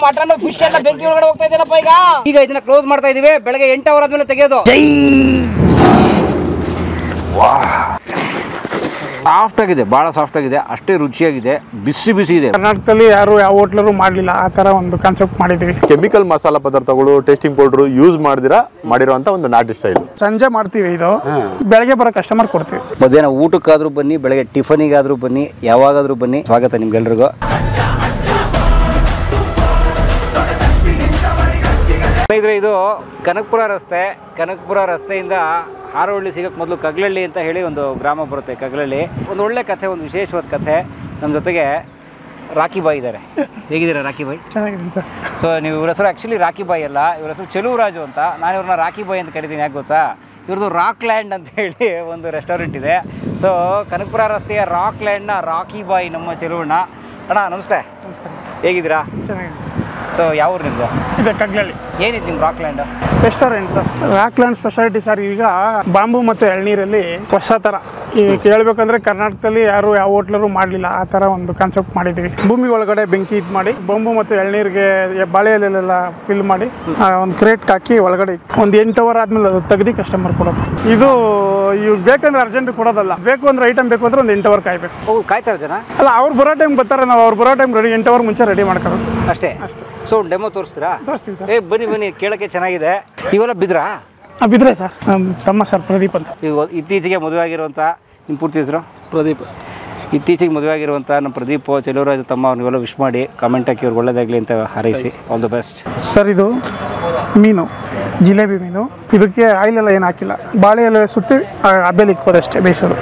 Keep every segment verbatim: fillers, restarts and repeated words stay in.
Mutton fish ಎಲ್ಲ ಬೆಂಕಿ ಒಳಗಡೆ ಹೋಗ್ತಾ ಇದ್ದೇನಪ್ಪ ಈಗ ಈಗ ಇದನ್ನ ಕ್ಲೋಸ್ ಮಾಡ್ತಾ ಇದೀವಿ. ಬೆಳಗ್ಗೆ ಎಂಟು ಅವರ್ ಆದ್ಮೇಲೆ ತೆಗೆಯೋದು. ಸಾಫ್ಟ್ ಆಗಿದೆ, ಬಹಳ ಸಾಫ್ಟ್ ಆಗಿದೆ, ಅಷ್ಟೇ ರುಚಿಯಾಗಿದೆ, ಬಿಸಿ ಬಿಸಿ ಇದೆ. ಕರ್ನಾಟಕದಲ್ಲಿ ಯಾರು ಯಾವ ಹೋಟ್ಲರು ಮಾಡಲಿಲ್ಲ ಆ ತರ ಒಂದು ಕಾನ್ಸೆಪ್ಟ್ ಮಾಡಿದೀವಿ. ಕೆಮಿಕಲ್ ಮಸಾಲಾ ಪದಾರ್ಥಗಳು, ಟೇಸ್ಟಿಂಗ್ ಪೌಡರ್ ಯೂಸ್ ಮಾಡಿದಿರಾ ಮಾಡಿರುವಂತ ಒಂದು ನಾಟಿ ಸ್ಟೈಲ್. ಸಂಜೆ ಮಾಡ್ತೀವಿ, ಇದು ಬೆಳಗ್ಗೆ ಬರೋ ಕಸ್ಟಮರ್ ಕೊಡ್ತೀವಿ. ಮಧ್ಯಾಹ್ನ ಊಟಕ್ಕಾದ್ರೂ ಬನ್ನಿ, ಬೆಳಗ್ಗೆ ಟಿಫನಿಗಾದ್ರೂ ಬನ್ನಿ, ಯಾವಾಗಾದ್ರೂ ಬನ್ನಿ. ಸ್ವಾಗತ ನಿಮ್ಗೆಲ್ರಿಗೂ. ಸ್ನೇಹಿತರೆ, ಇದು ಕನಕಪುರ ರಸ್ತೆ. ಕನಕಪುರ ರಸ್ತೆಯಿಂದ ಹಾರೋಹಳ್ಳಿ ಸಿಗಕ್ಕೆ ಮೊದಲು ಕಗ್ಲಹಳ್ಳಿ ಅಂತ ಹೇಳಿ ಒಂದು ಗ್ರಾಮ ಬರುತ್ತೆ. ಕಗ್ಲಹಳ್ಳಿ ಒಂದು ಒಳ್ಳೆ ಕಥೆ, ಒಂದು ವಿಶೇಷವಾದ ಕಥೆ. ನಮ್ಮ ಜೊತೆಗೆ ರಾಕಿ ಬಾಯಿ ಇದ್ದಾರೆ. ಹೇಗಿದ್ದೀರಾ ರಾಕಿ ಬಾಯಿ? ಚೆನ್ನಾಗಿದ್ದೀನಿ ಸರ್. ಸೊ ನೀವು ಇವ್ರ ಹೆಸರು ಆ್ಯಕ್ಚುಲಿ ರಾಕಿ ಬಾಯಿ ಅಲ್ಲ, ಇವ್ರ ಹೆಸರು ಚೆಲುವರಾಜು ಅಂತ. ನಾನು ಇವ್ರನ್ನ ರಾಕಿ ಬಾಯಿ ಅಂತ ಕರಿತೀನಿ. ಯಾಕೆ ಗೊತ್ತಾ? ಇವ್ರದ್ದು ರಾಕ್ ಲ್ಯಾಂಡ್ ಅಂತ ಹೇಳಿ ಒಂದು ರೆಸ್ಟೋರೆಂಟ್ ಇದೆ. ಸೊ ಕನಕಪುರ ರಸ್ತೆಯ ರಾಕ್ ಲ್ಯಾಂಡ್ನ ರಾಕಿ ಬಾಯಿ ನಮ್ಮ ಚೆಲುವಣ್ಣ. ಅಣ್ಣ ನಮಸ್ತೆ. ನಮಸ್ಕಾರ ಸರ್. ಹೇಗಿದ್ದೀರಾ? ಚೆನ್ನಾಗಿದೆ ಸರ್. ಸೊ ಯಾವ ಊರು ನಿಮ್ಮದು? ಇದೆ ಕಗ್ಲಹಳ್ಳಿ. ಏನಿತ್ತು ನಿಮ್ಮ rock land? Restaurant sir. Rock land speciality sir, ಈಗ ಬಾಂಬು ಮತ್ತು ಎಳ್ನೀರಲ್ಲಿ ಹೊಸ ಥರ ಈಗ ಹೇಳ್ಬೇಕಂದ್ರೆ ಕರ್ನಾಟಕದಲ್ಲಿ ಯಾರು ಯಾವ ಹೋಟ್ಲರು ಮಾಡಲಿಲ್ಲ ಆ ಥರ ಒಂದು ಕಾನ್ಸೆಪ್ಟ್ ಮಾಡಿದ್ದೀವಿ. ಭೂಮಿ ಒಳಗಡೆ ಬೆಂಕಿ ಇದು ಮಾಡಿ ಬಾಂಬು ಮತ್ತು ಎಳ್ನೀರಿಗೆ ಬಾಳೆ ಎಲೆಲ್ಲ ಫಿಲ್ ಮಾಡಿ ಒಂದು ಕ್ರೇಟ್ ಹಾಕಿ ಒಳಗಡೆ ಒಂದು ಎಂಟು ಅವರ್ ಆದ್ಮೇಲೆ ಅದು ತೆಗ್ದು ಕಸ್ಟಮರ್ ಕೊಡೋದು. ಇದು ಇವಾಗ ಬೇಕಂದ್ರೆ ಅರ್ಜೆಂಟ್ ಕೊಡೋದಲ್ಲ, ಬೇಕು ಅಂದ್ರೆ ಐಟಮ್ ಬೇಕು ಅಂದ್ರೆ ಒಂದು ಎಂಟು ಅವರ್ ಕಾಯ್ಬೇಕು. ಓ, ಕಾಯ್ತಾರೆ ಜನ? ಅಲ್ಲ, ಅವ್ರು ಬರೋ ಟೈಮ್ ಬರ್ತಾರೆ, ನಾವು ಅವ್ರು ಬರೋ ಟೈಮ್ ರೆಡಿ ಎಂಟು ಅವರ್ ಮುಂಚೆ ರೆಡಿ ಮಾಡ್ಕೊಳ್ಳೋದು ಅಷ್ಟೇ ಅಷ್ಟೇ. ಸೊ ಡೆಮೋ ತೋರಿಸ್ತೀರಾ? ತೋರಿಸ್ತೀನಿ ಸರ್. ಏ ಬನ್ನಿ ಬನ್ನಿ, ಕೇಳಕ್ಕೆ ಚೆನ್ನಾಗಿದೆ. ಇವೆಲ್ಲ ಬಿದ್ರಾ? ಬಿದ್ರೆ ಸರ್, ನಮ್ಮ ತಮ್ಮ ಸರ್ ಪ್ರದೀಪ್ ಅಂತ. ಈಗ ಇತ್ತೀಚೆಗೆ ಮದುವೆ ಆಗಿರುವಂಥ ನಿಮ್ಮ ಪೂರ್ತಿ ಹೆಸರು? ಪ್ರದೀಪ್. ಇತ್ತೀಚೆಗೆ ಮದುವೆ ಆಗಿರುವಂಥ ನಮ್ಮ ಪ್ರದೀಪ್ ಚೆಲುವರಾಜು ತಮ್ಮ ಅವ್ರಿಗೆಲ್ಲ ವಿಶ್ ಮಾಡಿ ಕಮೆಂಟ್ ಹಾಕಿ ಅವ್ರಿಗೆ ಒಳ್ಳೇದಾಗಲಿ ಅಂತ ಹಾರೈಸಿ. All the best sir. ಇದು ಮೀನು, ಜಿಲೇಬಿ ಮೀನು. ಇದಕ್ಕೆ ಆಯಿಲ್ ಎಲ್ಲ ಏನು ಹಾಕಿಲ್ಲ, ಬಾಳೆ ಎಲೆ ಸುತ್ತಿ ಹಬ್ಬೆಲಿ ಇಕ್ಕೋದಷ್ಟೇ, ಬೇಯಿಸೋದು.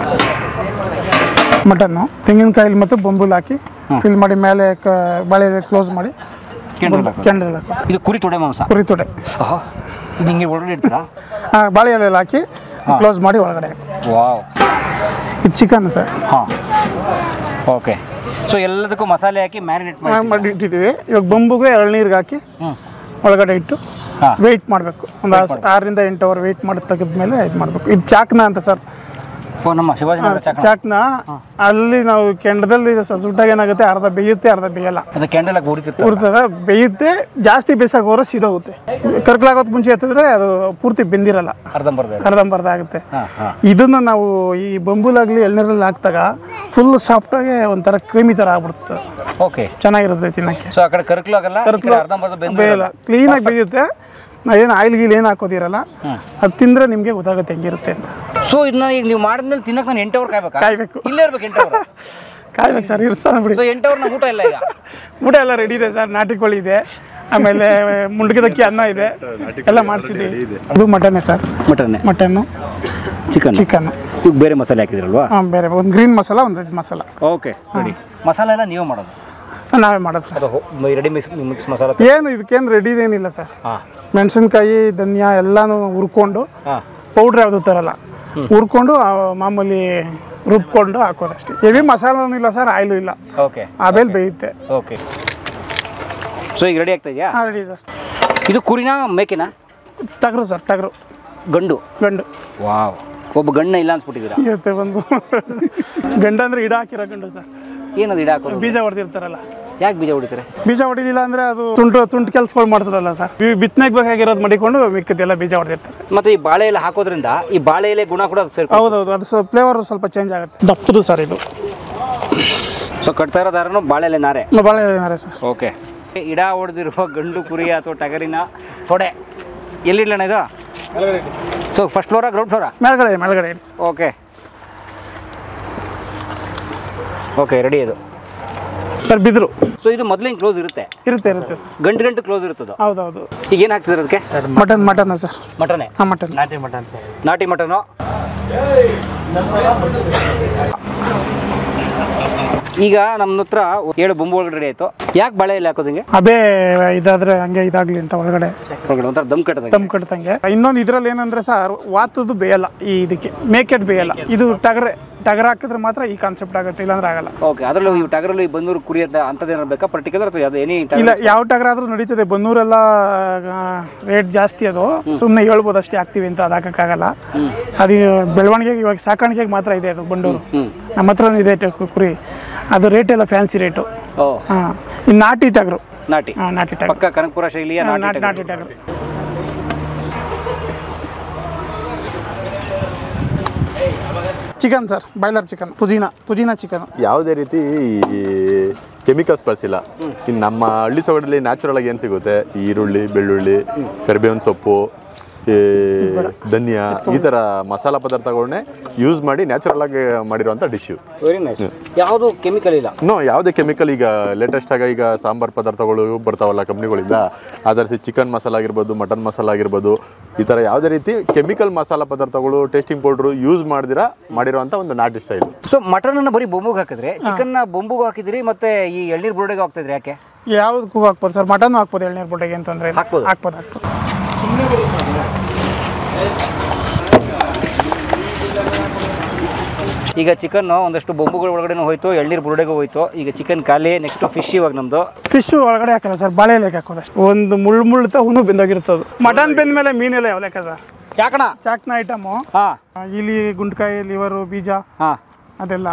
ಮಟನ್ನು ತೆಂಗಿನಕಾಯಿಲಿ ಮತ್ತು ಬೊಂಬುಲ್ ಹಾಕಿ ಫಿಲ್ ಮಾಡಿ ಮೇಲೆ ಬಾಳೆ ಎಲೆ ಕ್ಲೋಸ್ ಮಾಡಿ ಕ್ಯಾಂಡಲ್ ಹಾಕಿ. ಇದು ಕುರಿ ತೊಡೆ ಮಾಂಸ? ಕುರಿ ತೊಡೆ. ಹಿಂಗೆ ಒಳಗಡೆ ಇಡ್ತೀರಾ? ಹಾಂ, ಬಾಳೆ ಎಲೆ ಹಾಕಿ ಕ್ಲೋಸ್ ಮಾಡಿ ಒಳಗಡೆ. ವಾವ್. ಇದು ಚಿಕನ್ ಸರ್. ಹಾಂ, ಓಕೆ. ಸೊ ಎಲ್ಲದಕ್ಕೂ ಮಸಾಲೆ ಹಾಕಿ ಮ್ಯಾರಿನೇಟ್ ಮಾಡಿ ಇಟ್ಟಿದ್ದೀವಿ. ಇವಾಗ ಬೊಂಬುಗೆ ಎಳ್ನೀರಿಗೆ ಹಾಕಿ ಒಳಗಡೆ ಇಟ್ಟು ವೆಯ್ಟ್ ಮಾಡಬೇಕು. ಒಂದು ಆರರಿಂದ ಎಂಟು ಅವರ್ ವೆಯ್ಟ್ ಮಾಡಿ ತೆಗೆದ್ಮೇಲೆ ಇದು ಮಾಡಬೇಕು. ಇದು ಚಾಕ್ನ ಅಂತ ಸರ್. ನಮ್ಮ ಶಿವಾಜಿನಗರ ಚಾಕ್ನ ಅಲ್ಲಿ ನಾವು ಕೆಂಡದಲ್ಲಿ ಸುಟ್ಟಾಗ ಏನಾಗುತ್ತೆ, ಅರ್ಧ ಬೇಯುತ್ತೆ ಅರ್ಧ ಬೇಯಲ್ಲ. ಕೆಂಡಲ್ ಉರ್ತದೆ, ಬೇಯುತ್ತೆ. ಜಾಸ್ತಿ ಬೇಯಿಸಕ್ಕೆ ಹೋದ್ರೆ ಸೀದೋಗುತ್ತೆ. ಕರ್ಕಲಾಗೋದ್ ಮುಂಚೆ ಎತ್ತಿದ್ರೆ ಅದು ಪೂರ್ತಿ ಬೆಂದಿರಲ್ಲ, ಅರ್ಧಂಬರ್ಧ ಆಗುತ್ತೆ. ಇದನ್ನ ನಾವು ಈ ಬೊಂಬುಲಾಗ್ಲಿ ಎಳ್ನೀರಲ್ಲಿ ಹಾಕ್ದಾಗ ಫುಲ್ ಸಾಫ್ಟ್ ಆಗಿ ಒಂಥರ ಕ್ರೀಮಿ ತರ ಆಗ್ಬಿಡ್ತದೆ. ಓಕೆ, ಚೆನ್ನಾಗಿರುತ್ತೆ ತಿನ್ನಕ್ಕೆ. ಬೇಯಲ್ಲ, ಕ್ಲೀನ್ ಆಗಿ ಬೇಯುತ್ತೆ. ಏನು ಆಯಿಲ್ ಗೀಲ್ ಏನು ಹಾಕೋದಿರಲ್ಲ. ಅದು ತಿಂದ್ರೆ ನಿಮಗೆ ಗೊತ್ತಾಗುತ್ತೆ ಹೆಂಗಿರುತ್ತೆ ಅಂತ. ಸೊ ಇದನ್ನ ಈಗ ನೀವು ಮಾಡಿದ್ಮೇಲೆ ತಿನ್ನಕ್ಕೆ ನಾನು ಎಂಟು ಅವರ್ ಕಾಯ್ಬೇಕು? ಕಾಯ್ಬೇಕು, ಇಲ್ಲೇ ಇರ್ಬೇಕು ಎಂಟು ಅವರ್ ಕಾಯ್ಬೇಕು ಸರ್. ಇರ್ಸೋಣ ಬಿಡಿ. ಸೊ ಎಂಟು ಅವರ್ ಊಟ ಇಲ್ಲ? ಈಗ ಊಟ ಎಲ್ಲ ರೆಡಿ ಇದೆ ಸರ್. ನಾಟಿ ಕೋಳಿ ಇದೆ, ಆಮೇಲೆ ಮುಂಡ್ಗದಕ್ಕಿ ಅನ್ನ ಇದೆ, ಎಲ್ಲ ಮಾಡಿಸಿದ್ದೀವಿ. ಅದು ಮಟನ್ನೇ sir. Mutton mutton chicken chicken ಈಗ ಬೇರೆ ಮಸಾಲೆ ಹಾಕಿದ್ರಲ್ವಾ? ಹಾಂ, ಬೇರೆ ಒಂದು ಗ್ರೀನ್ ಮಸಾಲ, ಒಂದು ರೆಡ್ ಮಸಾಲ. Okay, ready. ಮಸಾಲೆ ಎಲ್ಲ ನೀವು ಮಾಡೋದು? ನಾವೇ ಮಾಡೋದು sir. Ready mix mix masala ಏನು ಇದಕ್ಕೇನು ರೆಡಿ ಏನಿಲ್ಲ ಸರ್. ಮೆಣಸಿನ್ಕಾಯಿ, ಧನಿಯಾ ಎಲ್ಲಾನು ಹುರ್ಕೊಂಡು, ಪೌಡ್ರ್ ಯಾವುದು ತರಲ್ಲ, ಹುರ್ಕೊಂಡು ಮಾಮೂಲಿ ರುಬ್ಕೊಂಡು ಹಾಕೋದಷ್ಟೇ. ಹೆವಿ ಮಸಾಲನೂ ಇಲ್ಲ ಸರ್, ಆಯಿಲು ಇಲ್ಲ. ಓಕೆ, ಆಮೇಲೆ ಬೇಯುತ್ತೆ. ಓಕೆ. ಸೊ ಈಗ ರೆಡಿ ಆಗ್ತಾ ಇದೆಯಾ? ಹಾಂ, ರೆಡಿ ಸರ್. ಇದು ಕುರಿನಾ ಮೇಕೆನಾ? ಟಗರು ಸರ್, ಟಗರು. ಗಂಡು ಗಂಡು ವಾವ್. ಒಬ್ಬ ಗಂಡ ಇಲ್ಲ ಅನ್ಸ್ಬಿಟ್ಟಿದ್ದೀರಾ? ಇವತ್ತೆ ಒಂದು ಗಂಡ ಅಂದ್ರೆ ಇಡ ಹಾಕಿರೋ ಗಂಡು ಸರ್. ಏನದು ಇಡ ಹಾಕೋದು? ಬೀಜ ಹೊಡೆದಿರ್ತಾರಲ್ಲ. ಯಾಕೆ ಬೀಜ ಹೊಡಿತಾರೆ? ಬೀಜ ಹೊಡಿಲಿಲ್ಲ ಅಂದ್ರೆ ಅದು ತುಂಟು ತುಂಟು ಕೆಲ್ಸಗಳು ಮಾಡ್ತದಲ್ಲ ಸರ್. ಬಿತ್ತನೆಗೆ ಬೇಕಾಗಿರೋದು ಮಡಿಕೊಂಡು ಮಿಕ್ಕದೆಲ್ಲ ಬೀಜ ಹೊಡೆದಿರ್ತಾರೆ. ಮತ್ತೆ ಈ ಬಾಳೆ ಎಲೆ ಹಾಕೋದ್ರಿಂದ ಈ ಬಾಳೆ ಎಲೆ ಗುಣ ಕೂಡ ಸೇರ್ಕೊಂಡು? ಹೌದೌದು, ಅದು ಸ್ವಲ್ಪ ಫ್ಲೇವರ್ ಸ್ವಲ್ಪ ಚೇಂಜ್ ಆಗುತ್ತೆ. ದಪ್ಪದು ಸರ್ ಇದು. ಸೊ ಕಟ್ತಾ ಇರೋ ದಾರನು ಬಾಳೆ ಎಲೆ ನಾರೆ? ಬಾಳೆ ಎಲೆ ನಾರೆ ಸರ್. ಓಕೆ. ಇಡ ಹೊಡೆದಿರುವ ಗಂಡು ಕುರಿ ಅಥವಾ ಟಗರಿನ ತೊಡೆ ಎಲ್ಲಿಡ್ಲಣ್ಣ ಇದು? ಸೊ ಫಸ್ಟ್ ಫ್ಲೋರಾ ಗ್ರೌಂಡ್ ಫ್ಲೋರಾ? ಮೇಲ್ಗಡೆ ಮೇಲ್ಗಡೆ ಇಡಿ. ಓಕೆ ಓಕೆ, ರೆಡಿ ಇದು ಸರ್. ಬಿದ್ರು. ಸೊ ಇದು ಮೊದಲಿನ ಕ್ಲೋಸ್ ಇರುತ್ತೆ? ಇರುತ್ತೆ ಇರುತ್ತೆ. ಗಂಟು ಗಂಟು ಕ್ಲೋಸ್ ಇರುತ್ತದ? ಹೌದೌದು. ಈಗ ಏನು ಹಾಕ್ತಿದ್ರೆ ಅದಕ್ಕೆ? Mutton mutton sir. ಮಟನೇ? ಹಾಂ, ಮಟನ್. ನಾಟಿ ಮಟನ್ ಸರ್. ನಾಟಿ ಮಟನು. ಈಗ ನಮ್ಮ ಹತ್ರ ಏಳು ಬೊಂಬು ಒಳಗಡೆ ರೆಡಿ ಆಯ್ತು. ಯಾಕೆ ಬಾಳೆ ಎಲೆ ಹಾಕೋದಂಗೆ? ಅದೇ ಇದಾದ್ರೆ ಹಂಗೆ ಇದಾಗ್ಲಿ ಅಂತ ಒಳಗಡೆ ಒಳಗಡೆ ಒಂಥರ ದಮ್ ಕಟ್ಟದಂಗೆ. ದಮ್ ಕಟ್ಟದಂಗೆ. ಇನ್ನೊಂದು ಇದ್ರಲ್ಲಿ ಏನಂದ್ರೆ ಸರ್, ವಾತದ್ದು ಬೇಯಲ್ಲ. ಈ ಇದಕ್ಕೆ ಮೇಕೆಟ್ ಬೇಯಲ್ಲ. ಇದು ಟಗರೆ ಟಗರ್ ಹಾಕಿದ್ರೆ ಮಾತ್ರ ಈ ಕಾನ್ಸೆಪ್ಟ್ ಆಗುತ್ತೆ, ಇಲ್ಲಾಂದ್ರೆ ಆಗಲ್ಲ. ಓಕೆ, ಅದರಲ್ಲೂ ಈ ಟಗರಲ್ಲೂ ಈ ಬನ್ನೂರು ಕುರಿ ಅಂತ ಅಂಥದ್ದೇನಾರು ಬೇಕಾ ಪರ್ಟಿಕ್ಯುಲರ್ ಅಥವಾ ಅದು ಎನಿ? ಇಲ್ಲ, ಯಾವ ಟಗರ್ ಆದ್ರೂ ನಡೀತದೆ. ಬನ್ನೂರೆಲ್ಲ ರೇಟ್ ಜಾಸ್ತಿ, ಅದು ಸುಮ್ಮನೆ ಹೇಳ್ಬೋದು ಅಷ್ಟೇ ಹಾಕ್ತೀವಿ ಅಂತ, ಅದು ಹಾಕೋಕ್ಕಾಗಲ್ಲ. ಅದು ಬೆಳವಣಿಗೆಗೆ ಇವಾಗ ಸಾಕಾಣಿಕೆಗೆ ಮಾತ್ರ ಇದೆ ಅದು ಬಂಡೂರು. ನಮ್ಮ ಹತ್ರ ಇದೆ ಕುರಿ, ಅದು ರೇಟ್ ಎಲ್ಲ ಫ್ಯಾನ್ಸಿ ರೇಟು. ಹಾಂ, ಇನ್ನು ನಾಟಿ ಟಗರು, ನಾಟಿ ಹಾಂ ನಾಟಿ ಟಗರು ಪಕ್ಕ ಕನಕಪುರ ಶೈಲಿಯ ನಾಟಿ ನಾಟಿ ಟಗರು. ಚಿಕನ್ ಸರ್, ಬಾಯ್ಲರ್ ಚಿಕನ್, ಪುದೀನ ಪುದೀನ ಚಿಕನ್. ಯಾವುದೇ ರೀತಿ ಕೆಮಿಕಲ್ಸ್ ಬಳಸಿಲ್ಲ. ಇನ್ನು ನಮ್ಮ ಹಳ್ಳಿ ಸೊಗಡಲ್ಲಿ ನ್ಯಾಚುರಲ್ ಆಗಿ ಏನು ಸಿಗುತ್ತೆ, ಈರುಳ್ಳಿ, ಬೆಳ್ಳುಳ್ಳಿ, ಕರಿಬೇವಿನ ಸೊಪ್ಪು, ಧನಿಯಾ, ಈ ಥರ ಮಸಾಲ ಪದಾರ್ಥಗಳನ್ನೇ ಯೂಸ್ ಮಾಡಿ ನ್ಯಾಚುರಲ್ ಆಗಿ ಮಾಡಿರುವಂಥ ಡಿಶ್ಶು. Very nice. ಯಾವುದು ಕೆಮಿಕಲ್ ಇಲ್ಲ. ನೋ, ಯಾವುದೇ ಕೆಮಿಕಲ್. ಈಗ ಲೇಟೆಸ್ಟ್ ಆಗಿ ಈಗ ಸಾಂಬಾರ್ ಪದಾರ್ಥಗಳು ಬರ್ತಾವಲ್ಲ ಕಂಪ್ನಿಗಳಿಂದ, ಅದರ ಚಿಕನ್ ಮಸಾಲ ಆಗಿರ್ಬೋದು, ಮಟನ್ ಮಸಾಲ ಆಗಿರ್ಬೋದು, ಈ ಥರ ಯಾವುದೇ ರೀತಿ ಕೆಮಿಕಲ್ ಮಸಾಲ ಪದಾರ್ಥಗಳು, ಟೇಸ್ಟಿಂಗ್ ಪೌಡ್ರು ಯೂಸ್ ಮಾಡಿದಿರಾ ಮಾಡಿರುವಂಥ ಒಂದು ನಾಟಿ ಸ್ಟೈಲ್. ಸೊ ಮಟನ್ ಅನ್ನ ಬರೀ ಬೊಂಬುಗೆ ಹಾಕಿದ್ರೆ, ಚಿಕನ್ನ ಬೊಂಬುಗೆ ಹಾಕಿದ್ರಿ, ಮತ್ತೆ ಈ ಎಳ್ನೀರು ಬುರುಡೆಗೆ ಹಾಕ್ತಿದ್ರಿ, ಯಾಕೆ? ಯಾವುದಕ್ಕೂ ಹಾಕ್ಬೋದು ಸರ್, ಮಟನ್ ಹಾಕ್ಬೋದು, ಎಳ್ನೀರು ಬುರುಡೆಗೆ ಅಂತಂದ್ರೆ ಹಾಕ್ಬೋದು ಹಾಕ್ಬೋದು ಹಾಕ್ಬೋದು ಈಗ ಚಿಕನ್ ಒಂದಷ್ಟು ಬೊಂಬುಗಳ ಒಳಗಡೆ ಹೋಯ್ತು, ಎಳ್ನೀರು ಬುರುಡೆಗೂ ಹೋಯ್ತು. ಈಗ ಚಿಕನ್ ಖಾಲಿ, ನೆಕ್ಸ್ಟ್ ಫಿಶ್. ಇವಾಗ ನಮ್ದು ಫಿಶ್ ಒಳಗಡೆ ಹಾಕಲ್ಲ ಸರ್, ಬಾಳೆ ಲೆಕ್ಕ ಹಾಕೋದು ಅಷ್ಟೇ. ಒಂದು ಮುಳ್ಳು ಮುಳ್ಳು ತಗೊಂಡು ಬೆಂದೋಗಿರ್ತದೆ. ಮಟನ್ ಬೆಂದ ಮೇಲೆ ಮೀನೆಲ್ಲ ಯಾವ ಲೆಕ್ಕ ಸರ್? ಚಾಕಣ ಚಾಕ್ನ ಐಟಮು, ಹಾ, ಇಲಿ, ಗುಂಡ್ಕಾಯಿ, ಲಿವರು, ಬೀಜ, ಹಾ, ಅದೆಲ್ಲ.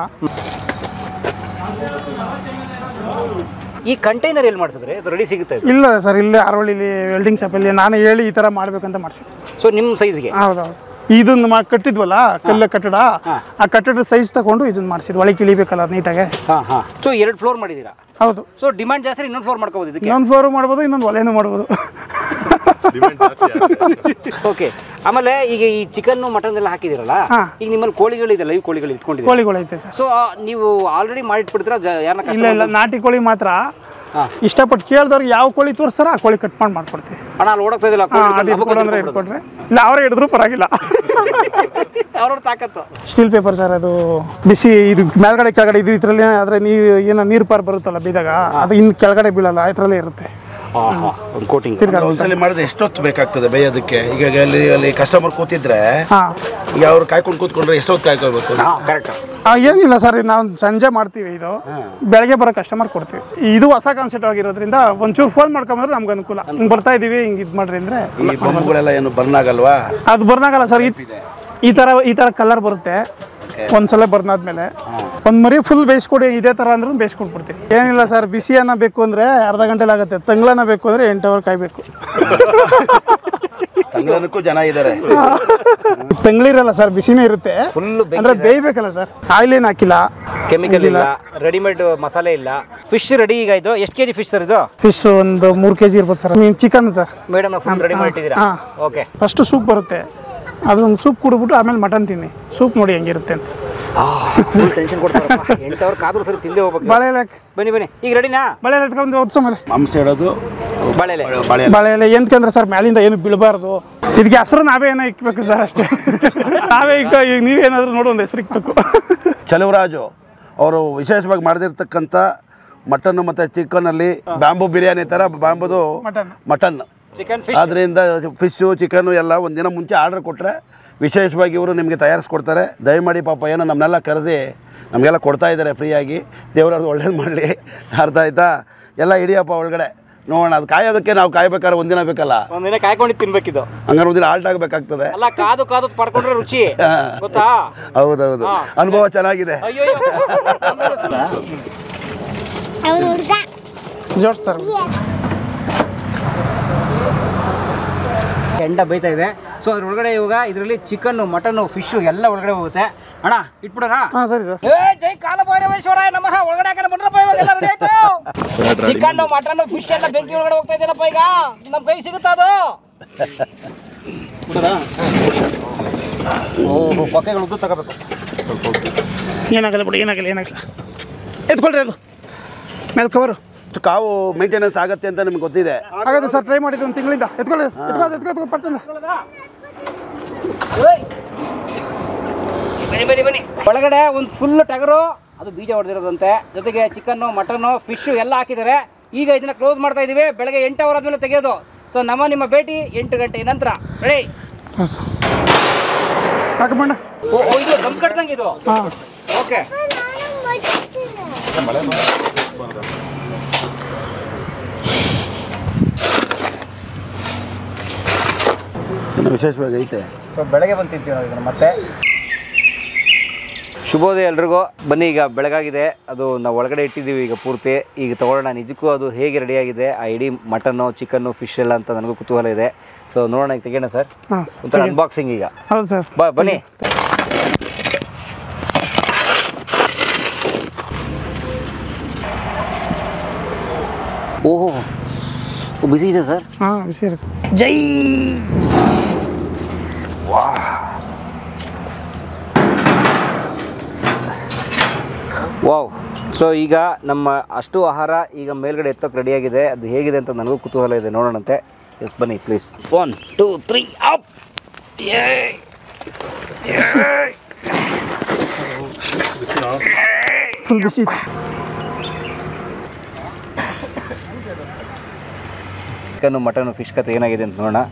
ಈ ಕಂಟೈನರ್ ಎಲ್ಲಿ ಮಾಡಿಸಿದ್ರೆ ಅದು ರೆಡಿ ಸಿಗುತ್ತೆ? ಇಲ್ಲ ಸರ್, ಇಲ್ಲೇ ಅರವಳ್ಳಿಲಿ ವೆಲ್ಡಿಂಗ್ ಶಾಪಲ್ಲಿ ನಾನು ಹೇಳಿ ಈ ಥರ ಮಾಡಬೇಕಂತ ಮಾಡಿಸಿದ್ದೆ. ಸೊ ನಿಮ್ಮ ಸೈಜ್ಗೆ? ಹೌದೌದು. ಇದನ್ನ ಮಾ ಕಟ್ಟಿದ್ವಲ್ಲ ಕಲ್ಲ ಕಟ್ಟಡ, ಆ ಕಟ್ಟಡ ಸೈಜ್ ತಗೊಂಡು ಇದನ್ನ ಮಾಡಿಸಿದ್ವಿ. ಒಳಗೆ ಇಳಿಬೇಕಲ್ಲ ನೀಟಾಗೆ. ಸೊ ಎರಡು ಫ್ಲೋರ್ ಮಾಡಿದ್ದೀರಾ? ಹೌದು. ಸೊ ಡಿಮಾಂಡ್ ಜಾಸ್ತಿ, ಇನ್ನೊಂದು ಫ್ಲೋರ್ ಮಾಡ್ಕೋಬೋದು. ಇದಕ್ಕೆ ಇನ್ನೊಂದು ಫ್ಲೋರ್ ಮಾಡ್ಬೋದು, ಇನ್ನೊಂದು ಒಲೆನೂ ಮಾಡ್ಬೋದು. ಓಕೆ. ಆಮೇಲೆ ಈಗ ಈ ಚಿಕನ್ ಮಟನ್ ಎಲ್ಲ ಹಾಕಿದಿರಲ್ಲ, ಈಗ ನಿಮ್ಮಲ್ಲಿ ಕೋಳಿಗಳಿದೆ, ಲೈವ್ ಕೋಳಿಗಳು ಇಟ್ಕೊಂಡಿದ್ದೀರಾ? ಕೋಳಿಗಳು ಐತೆ ಸರ್. ಸೊ ನೀವು ಆಲ್ರೆಡಿ ಮಾಡಿಟ್ಬಿಡ್ತೀರಾ? ಯಾರನ್ನ? ಇಲ್ಲ ಇಲ್ಲ, ನಾಟಿ ಕೋಳಿ ಮಾತ್ರ ಇಷ್ಟಪಟ್ಟು ಕೇಳಿದವ್ರಿಗೆ ಯಾವ ಕೋಳಿ ತೋರಿಸ್ತಾರ ಆ ಕೋಳಿ ಕಟ್ ಮಾಡಿ ಮಾಡ್ಕೊಡ್ತೀವಿ. ಅಣ್ಣ ಅಲ್ಲಿ ಓಡಕ್ತಾ ಇದಿಲ್ಲ ಅಂದ್ರೆ ಇಟ್ಕೊಟ್ರೆ, ಇಲ್ಲ ಅವರೇ ಹಿಡಿದ್ರು ಪರವಾಗಿಲ್ಲ. ಅವ್ರ ತಾಕತ್ತು. ಸ್ಟೀಲ್ ಪೇಪರ್ ಸರ್, ಅದು ಬಿಸಿ, ಇದು ಮೇಲ್ಗಡೆ ಕೆಳಗಡೆ ಇದು ಇದರಲ್ಲಿ ಅದ್ರ ನೀರು ಏನೋ ನೀರು ಪಾರ್ ಬರುತ್ತಲ್ಲ ಬೀದಾಗ, ಅದು ಇನ್ನು ಕೆಳಗಡೆ ಬೀಳಲ್ಲ, ಇದರಲ್ಲೇ ಇರುತ್ತೆ. ಕೋಟಿಂಗ್ ಒಂದ್ಸಲಿ ಮಾಡಿದ್ರೆ ಎಷ್ಟೊತ್ತು ಬೇಕಾಗ್ತದೆ ಬೇಯೋದಕ್ಕೆ? ಈಗ ಅಲ್ಲಿ ಅಲ್ಲಿ ಕಸ್ಟಮರ್ ಕೂತಿದ್ರೆ ಈಗ ಅವ್ರು ಕಾಯ್ಕೊಂಡು ಕೂತ್ಕೊಂಡ್ರೆ ಎಷ್ಟೊತ್ತು ಕಾಯ್ಕೋಬೇಕು? ಕರೆಕ್ಟ್. ಏನಿಲ್ಲ ಸರ್, ನಾವು ಸಂಜೆ ಮಾಡ್ತೀವಿ, ಇದು ಬೆಳಗ್ಗೆ ಬರೋ ಕಸ್ಟಮರ್ ಕೊಡ್ತೀವಿ. ಇದು ಹೊಸ ಕಾನ್ಸೆಪ್ಟ್ ಆಗಿರೋದ್ರಿಂದ ಒಂಚೂರು ಫೋನ್ ಮಾಡ್ಕೊಂಡ್ರೆ ನಮ್ಗೆ ಅನುಕೂಲ. ಹಿಂಗೆ ಬರ್ತಾ ಇದೀವಿ, ಹಿಂಗೆ ಇದು ಮಾಡ್ರಿ ಅಂದ್ರೆ. ಈ ಬೊಂಬುಗಳೆಲ್ಲ ಏನು ಬರ್ನ್ ಆಗಲ್ವಾ? ಅದು ಬರ್ನ್ ಆಗಲ್ಲ ಸರ್. ಈ ತರ ಈ ತರ ಕಲರ್ ಬರುತ್ತೆ ಒಂದ್ಸಲ ಬರ್ನ್ ಆದ್ಮೇಲೆ. ಒಂದ್ ಮರಿ ಫುಲ್ ಬೇಯಿಸ್ಕೊಡಿ ಇದೇ ತರ ಅಂದ್ರೂ ಬೇಯಿಸ್ಕೊಟ್ಬಿಡ್ತೀವಿ. ಏನಿಲ್ಲ ಸರ್, ಬಿಸಿ ಅನ್ನ ಬೇಕು ಅಂದ್ರೆ ಅರ್ಧ ಗಂಟೆಲಿ ಆಗುತ್ತೆ, ತಂಗ್ಳನ್ನ ಬೇಕು ಅಂದ್ರೆ ಎಂಟು ಅವರ್ ಕಾಯ್ಬೇಕು. ತಂಗ್ಳನಕ್ಕೂ ಜನ ಇದಾರೆ. ತಂಗ್ಳಿರಲ್ಲ ಸರ್, ಬಿಸಿನೇ ಇರುತ್ತೆ, ಅಂದ್ರೆ ಬೇಯ್ಬೇಕಲ್ಲ ಸರ್. ಆಯಿಲ್ ಏನು ಹಾಕಿಲ್ಲ, ಕೆಮಿಕಲ್ ಇಲ್ಲ, ರೆಡಿಮೇಡ್ ಮಸಾಲೆ ಇಲ್ಲ. Fish ready. ಈಗ ಇದು ಎಷ್ಟು ಕೆಜಿ ಫಿಶ್ ಸರ್? ಇದು ಫಿಶ್ ಒಂದು ಮೂರು ಕೆಜಿ ಇರ್ಬೋದು sir. Chicken sir madam full ready ಮಾಡಿಟ್ಟಿದ್ದೀರಾ? ಓಕೆ. ಫಸ್ಟ್ ಸೂಪ್ ಬರುತ್ತೆ, ಅದೊಂದು ಸೂಪ್ ಕುಡಿದ್ಬಿಟ್ಟು ಆಮೇಲೆ ಮಟನ್ ತಿನ್ನಿ. ಸೂಪ್ ನೋಡಿ ಹೆಂಗಿರುತ್ತೆ ಅಂತ. ಟೆನ್ಷನ್ ಕೊಡ್ತಾರಪ್ಪ. ಎಂಟು ಅವ್ರ ಕಾದ್ರೂ ಸರಿ ತಿಂದೇ ಹೋಗ್ಬೇಕು. ಬಾಳೆ ಎಲೆ ಬನ್ನಿ ಬನ್ನಿ. ಈಗ ರೆಡಿನಾ? ಬಾಳೆ ಎಲೆ ಎತ್ಕೊಂಡು ಹೊತ್ಸೋ ಮೇಲೆ ಮಾಂಸ ಇಡೋದು ಬಾಳೆ ಎಲೆ. ಬಾಳೆ ಎಲೆ ಎಂತಂದ್ರೆ ಸರ್ ಮ್ಯಾಲಿಂದ ಏನು ಬೀಳಬಾರ್ದು. ಇದಕ್ಕೆ ಹೆಸರು ನಾವೇ ಏನೋ ಇಕ್ಬೇಕು ಸರ್, ಅಷ್ಟೇ. ನಾವೇ ಇಕ್ಕ, ಈಗ ನೀವೇನಾದ್ರೂ ನೋಡು ಒಂದು ಹೆಸರು ಇಕ್ಬೇಕು. ಚಲುವರಾಜು ಅವರು ವಿಶೇಷವಾಗಿ ಮಾಡಿದಿರ್ತಕ್ಕಂಥ ಮಟನ್ ಮತ್ತು ಚಿಕನಲ್ಲಿ ಬ್ಯಾಂಬೂ ಬಿರಿಯಾನಿ ಥರ ಬ್ಯಾಂಬುದು ಮಟನ್ ಮಟನ್ ಚಿಕನ್ ಫಿಶ್. ಅದರಿಂದ ಫಿಶ್ಶು ಚಿಕನ್ನು ಎಲ್ಲ ಒಂದಿನ ಮುಂಚೆ ಆರ್ಡರ್ ಕೊಟ್ಟರೆ ವಿಶೇಷವಾಗಿ ಇವರು ನಿಮಗೆ ತಯಾರಿಸ್ಕೊಡ್ತಾರೆ. ದಯಮಾಡಿ ಪಾಪ ಏನೋ ನಮ್ಮನ್ನೆಲ್ಲ ಕರೆದಿ ನಮಗೆಲ್ಲ ಕೊಡ್ತಾ ಇದ್ದಾರೆ ಫ್ರೀಯಾಗಿ. ದೇವ್ರವ್ರದ್ದು ಒಳ್ಳೇದು ಮಾಡಲಿ. ಅರ್ಥ ಆಯ್ತಾ? ಎಲ್ಲ ಹಿಡಿಯಪ್ಪ ಒಳಗಡೆ ನೋಡೋಣ. ಅದು ಕಾಯೋದಕ್ಕೆ ನಾವು ಕಾಯ್ಬೇಕಾದ್ರೆ ಒಂದಿನ ಬೇಕಲ್ಲ, ಒಂದಿನ ಕಾಯ್ಕೊಂಡು ತಿನ್ಬೇಕಿದ್ದು. ಹಂಗಾರೆ ಒಂದಿನ ಆಲ್ಟ್ ಆಗಬೇಕಾಗ್ತದೆ. ಅಲ್ಲ, ಕಾದು ಕಾದು ಪಡ್ಕೊಂಡ್ರೆ ರುಚಿ ಗೊತ್ತಾ? ಹೌದೌದು, ಅನುಭವ ಚೆನ್ನಾಗಿದೆ. ಜೋಡಿಸ್ತಾರೆ. ಎಂಡ ಬೈತಾ ಇದೆ. ಸೊ ಅದ್ರ ಒಳಗಡೆ ಇವಾಗ ಇದರಲ್ಲಿ ಚಿಕನ್ನು, ಮಟನ್ನು, ಫಿಶು ಎಲ್ಲ ಒಳಗಡೆ ಹೋಗುತ್ತೆ. ಅಣ್ಣ ಇಟ್ಬಿಡೋಣ? ಹಾಂ ಸರಿ ಸರ್. ಏ ಜೈ ಕಾಲಭೈರವೇಶ್ವರಾಯ ನಮಃ. ಒಳಗಡೆ ಹಾಕೋಣ ಬನ್ರಪ್ಪ. ಇವಾಗ ಎಲ್ಲ ರೆಡಿ ಆಯ್ತು. ಚಿಕನ್ನು, ಮಟನ್ನು, ಫಿಶ್ ಎಲ್ಲ ಬೆಂಕಿ ಒಳಗಡೆ ಹೋಗ್ತಾ ಇದೆಯಲ್ಲಪ್ಪ. ಈಗ ನಮ್ಮ ಕೈ ಸಿಗುತ್ತಾ ಅದು? ಓಹೋ, ಪಕ್ಕೆಗಳು ಉದ್ದು ತಗೋಬೇಕು. ಏನಾಗಲ್ಲ ಬಿಡಿ, ಏನಾಗಲ್ಲ ಏನಾಗಲ್ಲ. ಎತ್ಕೊಳ್ರಿ, ಅದು ಮೇಲೆ ಕವರು. ಕಾವು ಮೇಂಟೆನೆನ್ಸ್ ಆಗುತ್ತೆ ಅಂತ ನಿಮ್ಗೆ ಗೊತ್ತಿದೆ? ಹಾಗಾದ್ರೆ ಸರ್ ಟ್ರೈ ಮಾಡಿದ್ದು ಒಂದು ತಿಂಗಳಿಂದ. ಎತ್ಕೊಳ್ಳಿ ಎತ್ಕೊಳ್ಳಿ ಎತ್ಕೊಳ್ಳಿ ಪಟ್ಟಂದ. ಬನ್ನಿ ಬನ್ನಿ ಬನ್ನಿ. ಒಳಗಡೆ ಒಂದು ಫುಲ್ ಟಗರು, ಅದು ಬೀಜ ಹೊಡೆದಿರೋದಂತೆ, ಜೊತೆಗೆ ಚಿಕನ್ನು, ಮಟನ್ನು, ಫಿಶು ಎಲ್ಲ ಹಾಕಿದ್ದಾರೆ. ಈಗ ಇದನ್ನ ಕ್ಲೋಸ್ ಮಾಡ್ತಾ ಇದೀವಿ. ಬೆಳಗ್ಗೆ ಎಂಟು ಅವರ್ ಆದ್ಮೇಲೆ ತೆಗೆಯೋದು. ಸೊ ನಮ್ಮ ನಿಮ್ಮ ಭೇಟಿ ಎಂಟು ಗಂಟೆ ನಂತರ. ರೆಡಿ? ಹಾಕಬಣ್ಣ. ಓ ಇದು ದಮ್ ಕಟ್ದಂಗೆ ಇದು. ಹಾಂ ಓಕೆ. ವಿಶೇಷವಾಗಿ ಐತೆ. ಸೊ ಬೆಳಗ್ಗೆ ಬಂದು ತಿಂತೀವಿ ನಾವು ಇದನ್ನು ಮತ್ತೆ. ಶುಭೋದಯ ಎಲ್ರಿಗೂ. ಬನ್ನಿ, ಈಗ ಬೆಳಗಾಗಿದೆ, ಅದು ನಾವು ಒಳಗಡೆ ಇಟ್ಟಿದ್ದೀವಿ ಈಗ ಪೂರ್ತಿ. ಈಗ ತೊಗೊಳ್ಳೋಣ ನಿಜಕ್ಕೂ ಅದು ಹೇಗೆ ರೆಡಿಯಾಗಿದೆ, ಆ ಇಡೀ ಮಟನ್ನು ಚಿಕನ್ನು ಫಿಶ್ ಎಲ್ಲ ಅಂತ ನನಗೂ ಕುತೂಹಲ ಇದೆ. ಸೊ ನೋಡೋಣ, ಈಗ ತೆಗೋಣ ಸರ್, ಒಂಥರ ಅನ್ಬಾಕ್ಸಿಂಗ್ ಈಗ. ಹೌದು ಸರ್, ಬಾ ಬನ್ನಿ. ಓಹೋ, ಬಿಸಿ ಇದೆ ಸರ್. ಹಾಂ, ಬಿಸಿ ಇರುತ್ತೆ. ಜೈ ವಾವ್. ಸೊ ಈಗ ನಮ್ಮ ಅಷ್ಟು ಆಹಾರ ಈಗ ಮೇಲ್ಗಡೆ ಎತ್ತೋಕೆ ರೆಡಿಯಾಗಿದೆ. ಅದು ಹೇಗಿದೆ ಅಂತ ನನಗೂ ಕುತೂಹಲ ಇದೆ, ನೋಡೋಣಂತೆ. ಎಸ್, ಬನ್ನಿ please. One two three up. Full ಬಿಸಿ. ಚಿಕನ್ನು ಮಟನ್ನು ಫಿಶ್ ಕತೆ ಏನಾಗಿದೆ ಅಂತ ನೋಡೋಣ.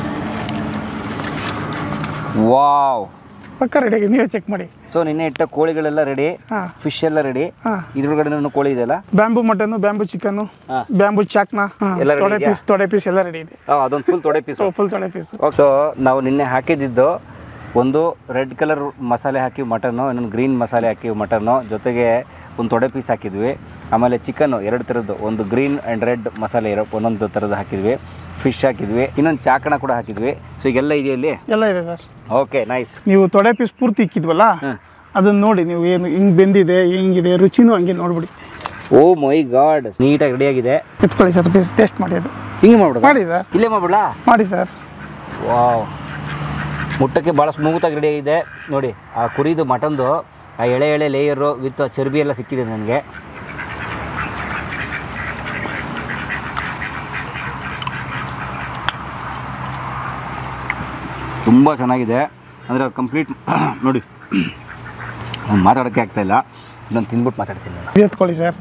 ವಾವ್, ಪಕ್ಕ ರೆಡಿ, ನೀವೇ ಚೆಕ್ ಮಾಡಿ. ಸೊ ನಿನ್ನೆ ಇಟ್ಟ ಕೋಳಿಗಳೆಲ್ಲ ರೆಡಿ, ಫಿಶ್ ಎಲ್ಲ ರೆಡಿ. ಇದ್ರೊಳಗಡೆ ಕೋಳಿ ಇದೆಯಲ್ಲ, bamboo mutton, bamboo chicken, bamboo ಚಾಕ್ನ, ತೊಡೆ ಪೀಸ್ ತೊಡೆ ಪೀಸ್ ಎಲ್ಲ ರೆಡಿ ಇದೆ. ಅದೊಂದು ಫುಲ್ ತೊಡೆ ಪೀಸ್. ಫುಲ್ ತೊಡೆ ಪೀಸ್. ಸೊ ನಾವು ನಿನ್ನೆ ಹಾಕಿದ್ದು ಒಂದು ರೆಡ್ ಕಲರ್ ಮಸಾಲೆ ಹಾಕಿ ಮಟನ್ನು, ಇನ್ನೊಂದು ಗ್ರೀನ್ ಮಸಾಲೆ ಹಾಕಿ ಮಟನ್ನು, ಜೊತೆಗೆ ಒಂದು ತೊಡೆ ಪೀಸ್ ಹಾಕಿದ್ವಿ. ಆಮೇಲೆ ಚಿಕನ್ನು ಎರಡು ಥರದ್ದು, ಒಂದು ಗ್ರೀನ್ ಆ್ಯಂಡ್ ರೆಡ್ ಮಸಾಲೆ ಇರೋ ಒಂದೊಂದು ಥರದ್ದು ಹಾಕಿದ್ವಿ. ಫಿಶ್ ಹಾಕಿದ್ವಿ, ಇನ್ನೊಂದು ಚಾಕಣ ಕೂಡ ಹಾಕಿದ್ವಿ. ಸೊ ಈಗೆಲ್ಲ ಇದೆಯಲ್ಲಿ ಎಲ್ಲ ಇದೆ ಸರ್. Okay, nice. ನೀವು ತೊಡೆ ಪೀಸ್ ಪೂರ್ತಿ ಇಕ್ಕಿದ್ವಲ್ಲ, ಅದನ್ನ ನೋಡಿ ನೀವು ಏನು ಹಿಂಗೆ ಬೆಂದಿದೆ, ಹಿಂಗಿದೆ, ರುಚಿನೂ ಹಂಗೆ ನೋಡ್ಬಿಡಿ. ಓ ಮೈ ಗಾಡ್, ನೀಟಾಗಿ ರೆಡಿಯಾಗಿದೆ. ಎತ್ಕೊಳ್ಳಿ ಸರ್, ಪೀಸ್ ಟೇಸ್ಟ್ ಮಾಡಿ. ಅದು ಹಿಂಗೆ ಮಾಡ್ಬಿಡ ಮಾಡಿ ಸರ್, ಇಲ್ಲೇ ಮಾಡ್ಬಿಡಲಾ? ಮಾಡಿ ಸರ್. ವಾವ್, ಮುಟ್ಟಕ್ಕೆ ಭಾಳ ಸ್ಮೂತಾಗಿ ರೆಡಿಯಾಗಿದೆ ನೋಡಿ. ಆ ಕುರಿದು ಮಟನ್ದು ಆ ಎಳೆ ಎಳೆ ಲೇಯರು ವಿತ್ ಚರ್ಬಿ ಎಲ್ಲ ಸಿಕ್ಕಿದೆ ನನಗೆ. ತುಂಬ ಚೆನ್ನಾಗಿದೆ. ಅಂದರೆ ಅವ್ರು ಕಂಪ್ಲೀಟ್ ನೋಡಿ, ನಾನು ಮಾತಾಡೋಕ್ಕೆ ಆಗ್ತಾಯಿಲ್ಲ, ನಾನು ತಿಂದ್ಬಿಟ್ಟು ಮಾತಾಡ್ತೀನಿ ನಾನು. ಎತ್ಕೊಳ್ಳಿ ಸರ್.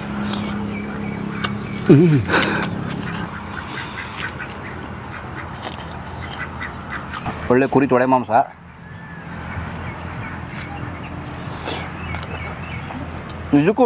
ಒಳ್ಳೆ ಕುರಿ ತೊಡೆ ಮಾಂಸ. ನಿಜಕ್ಕೂ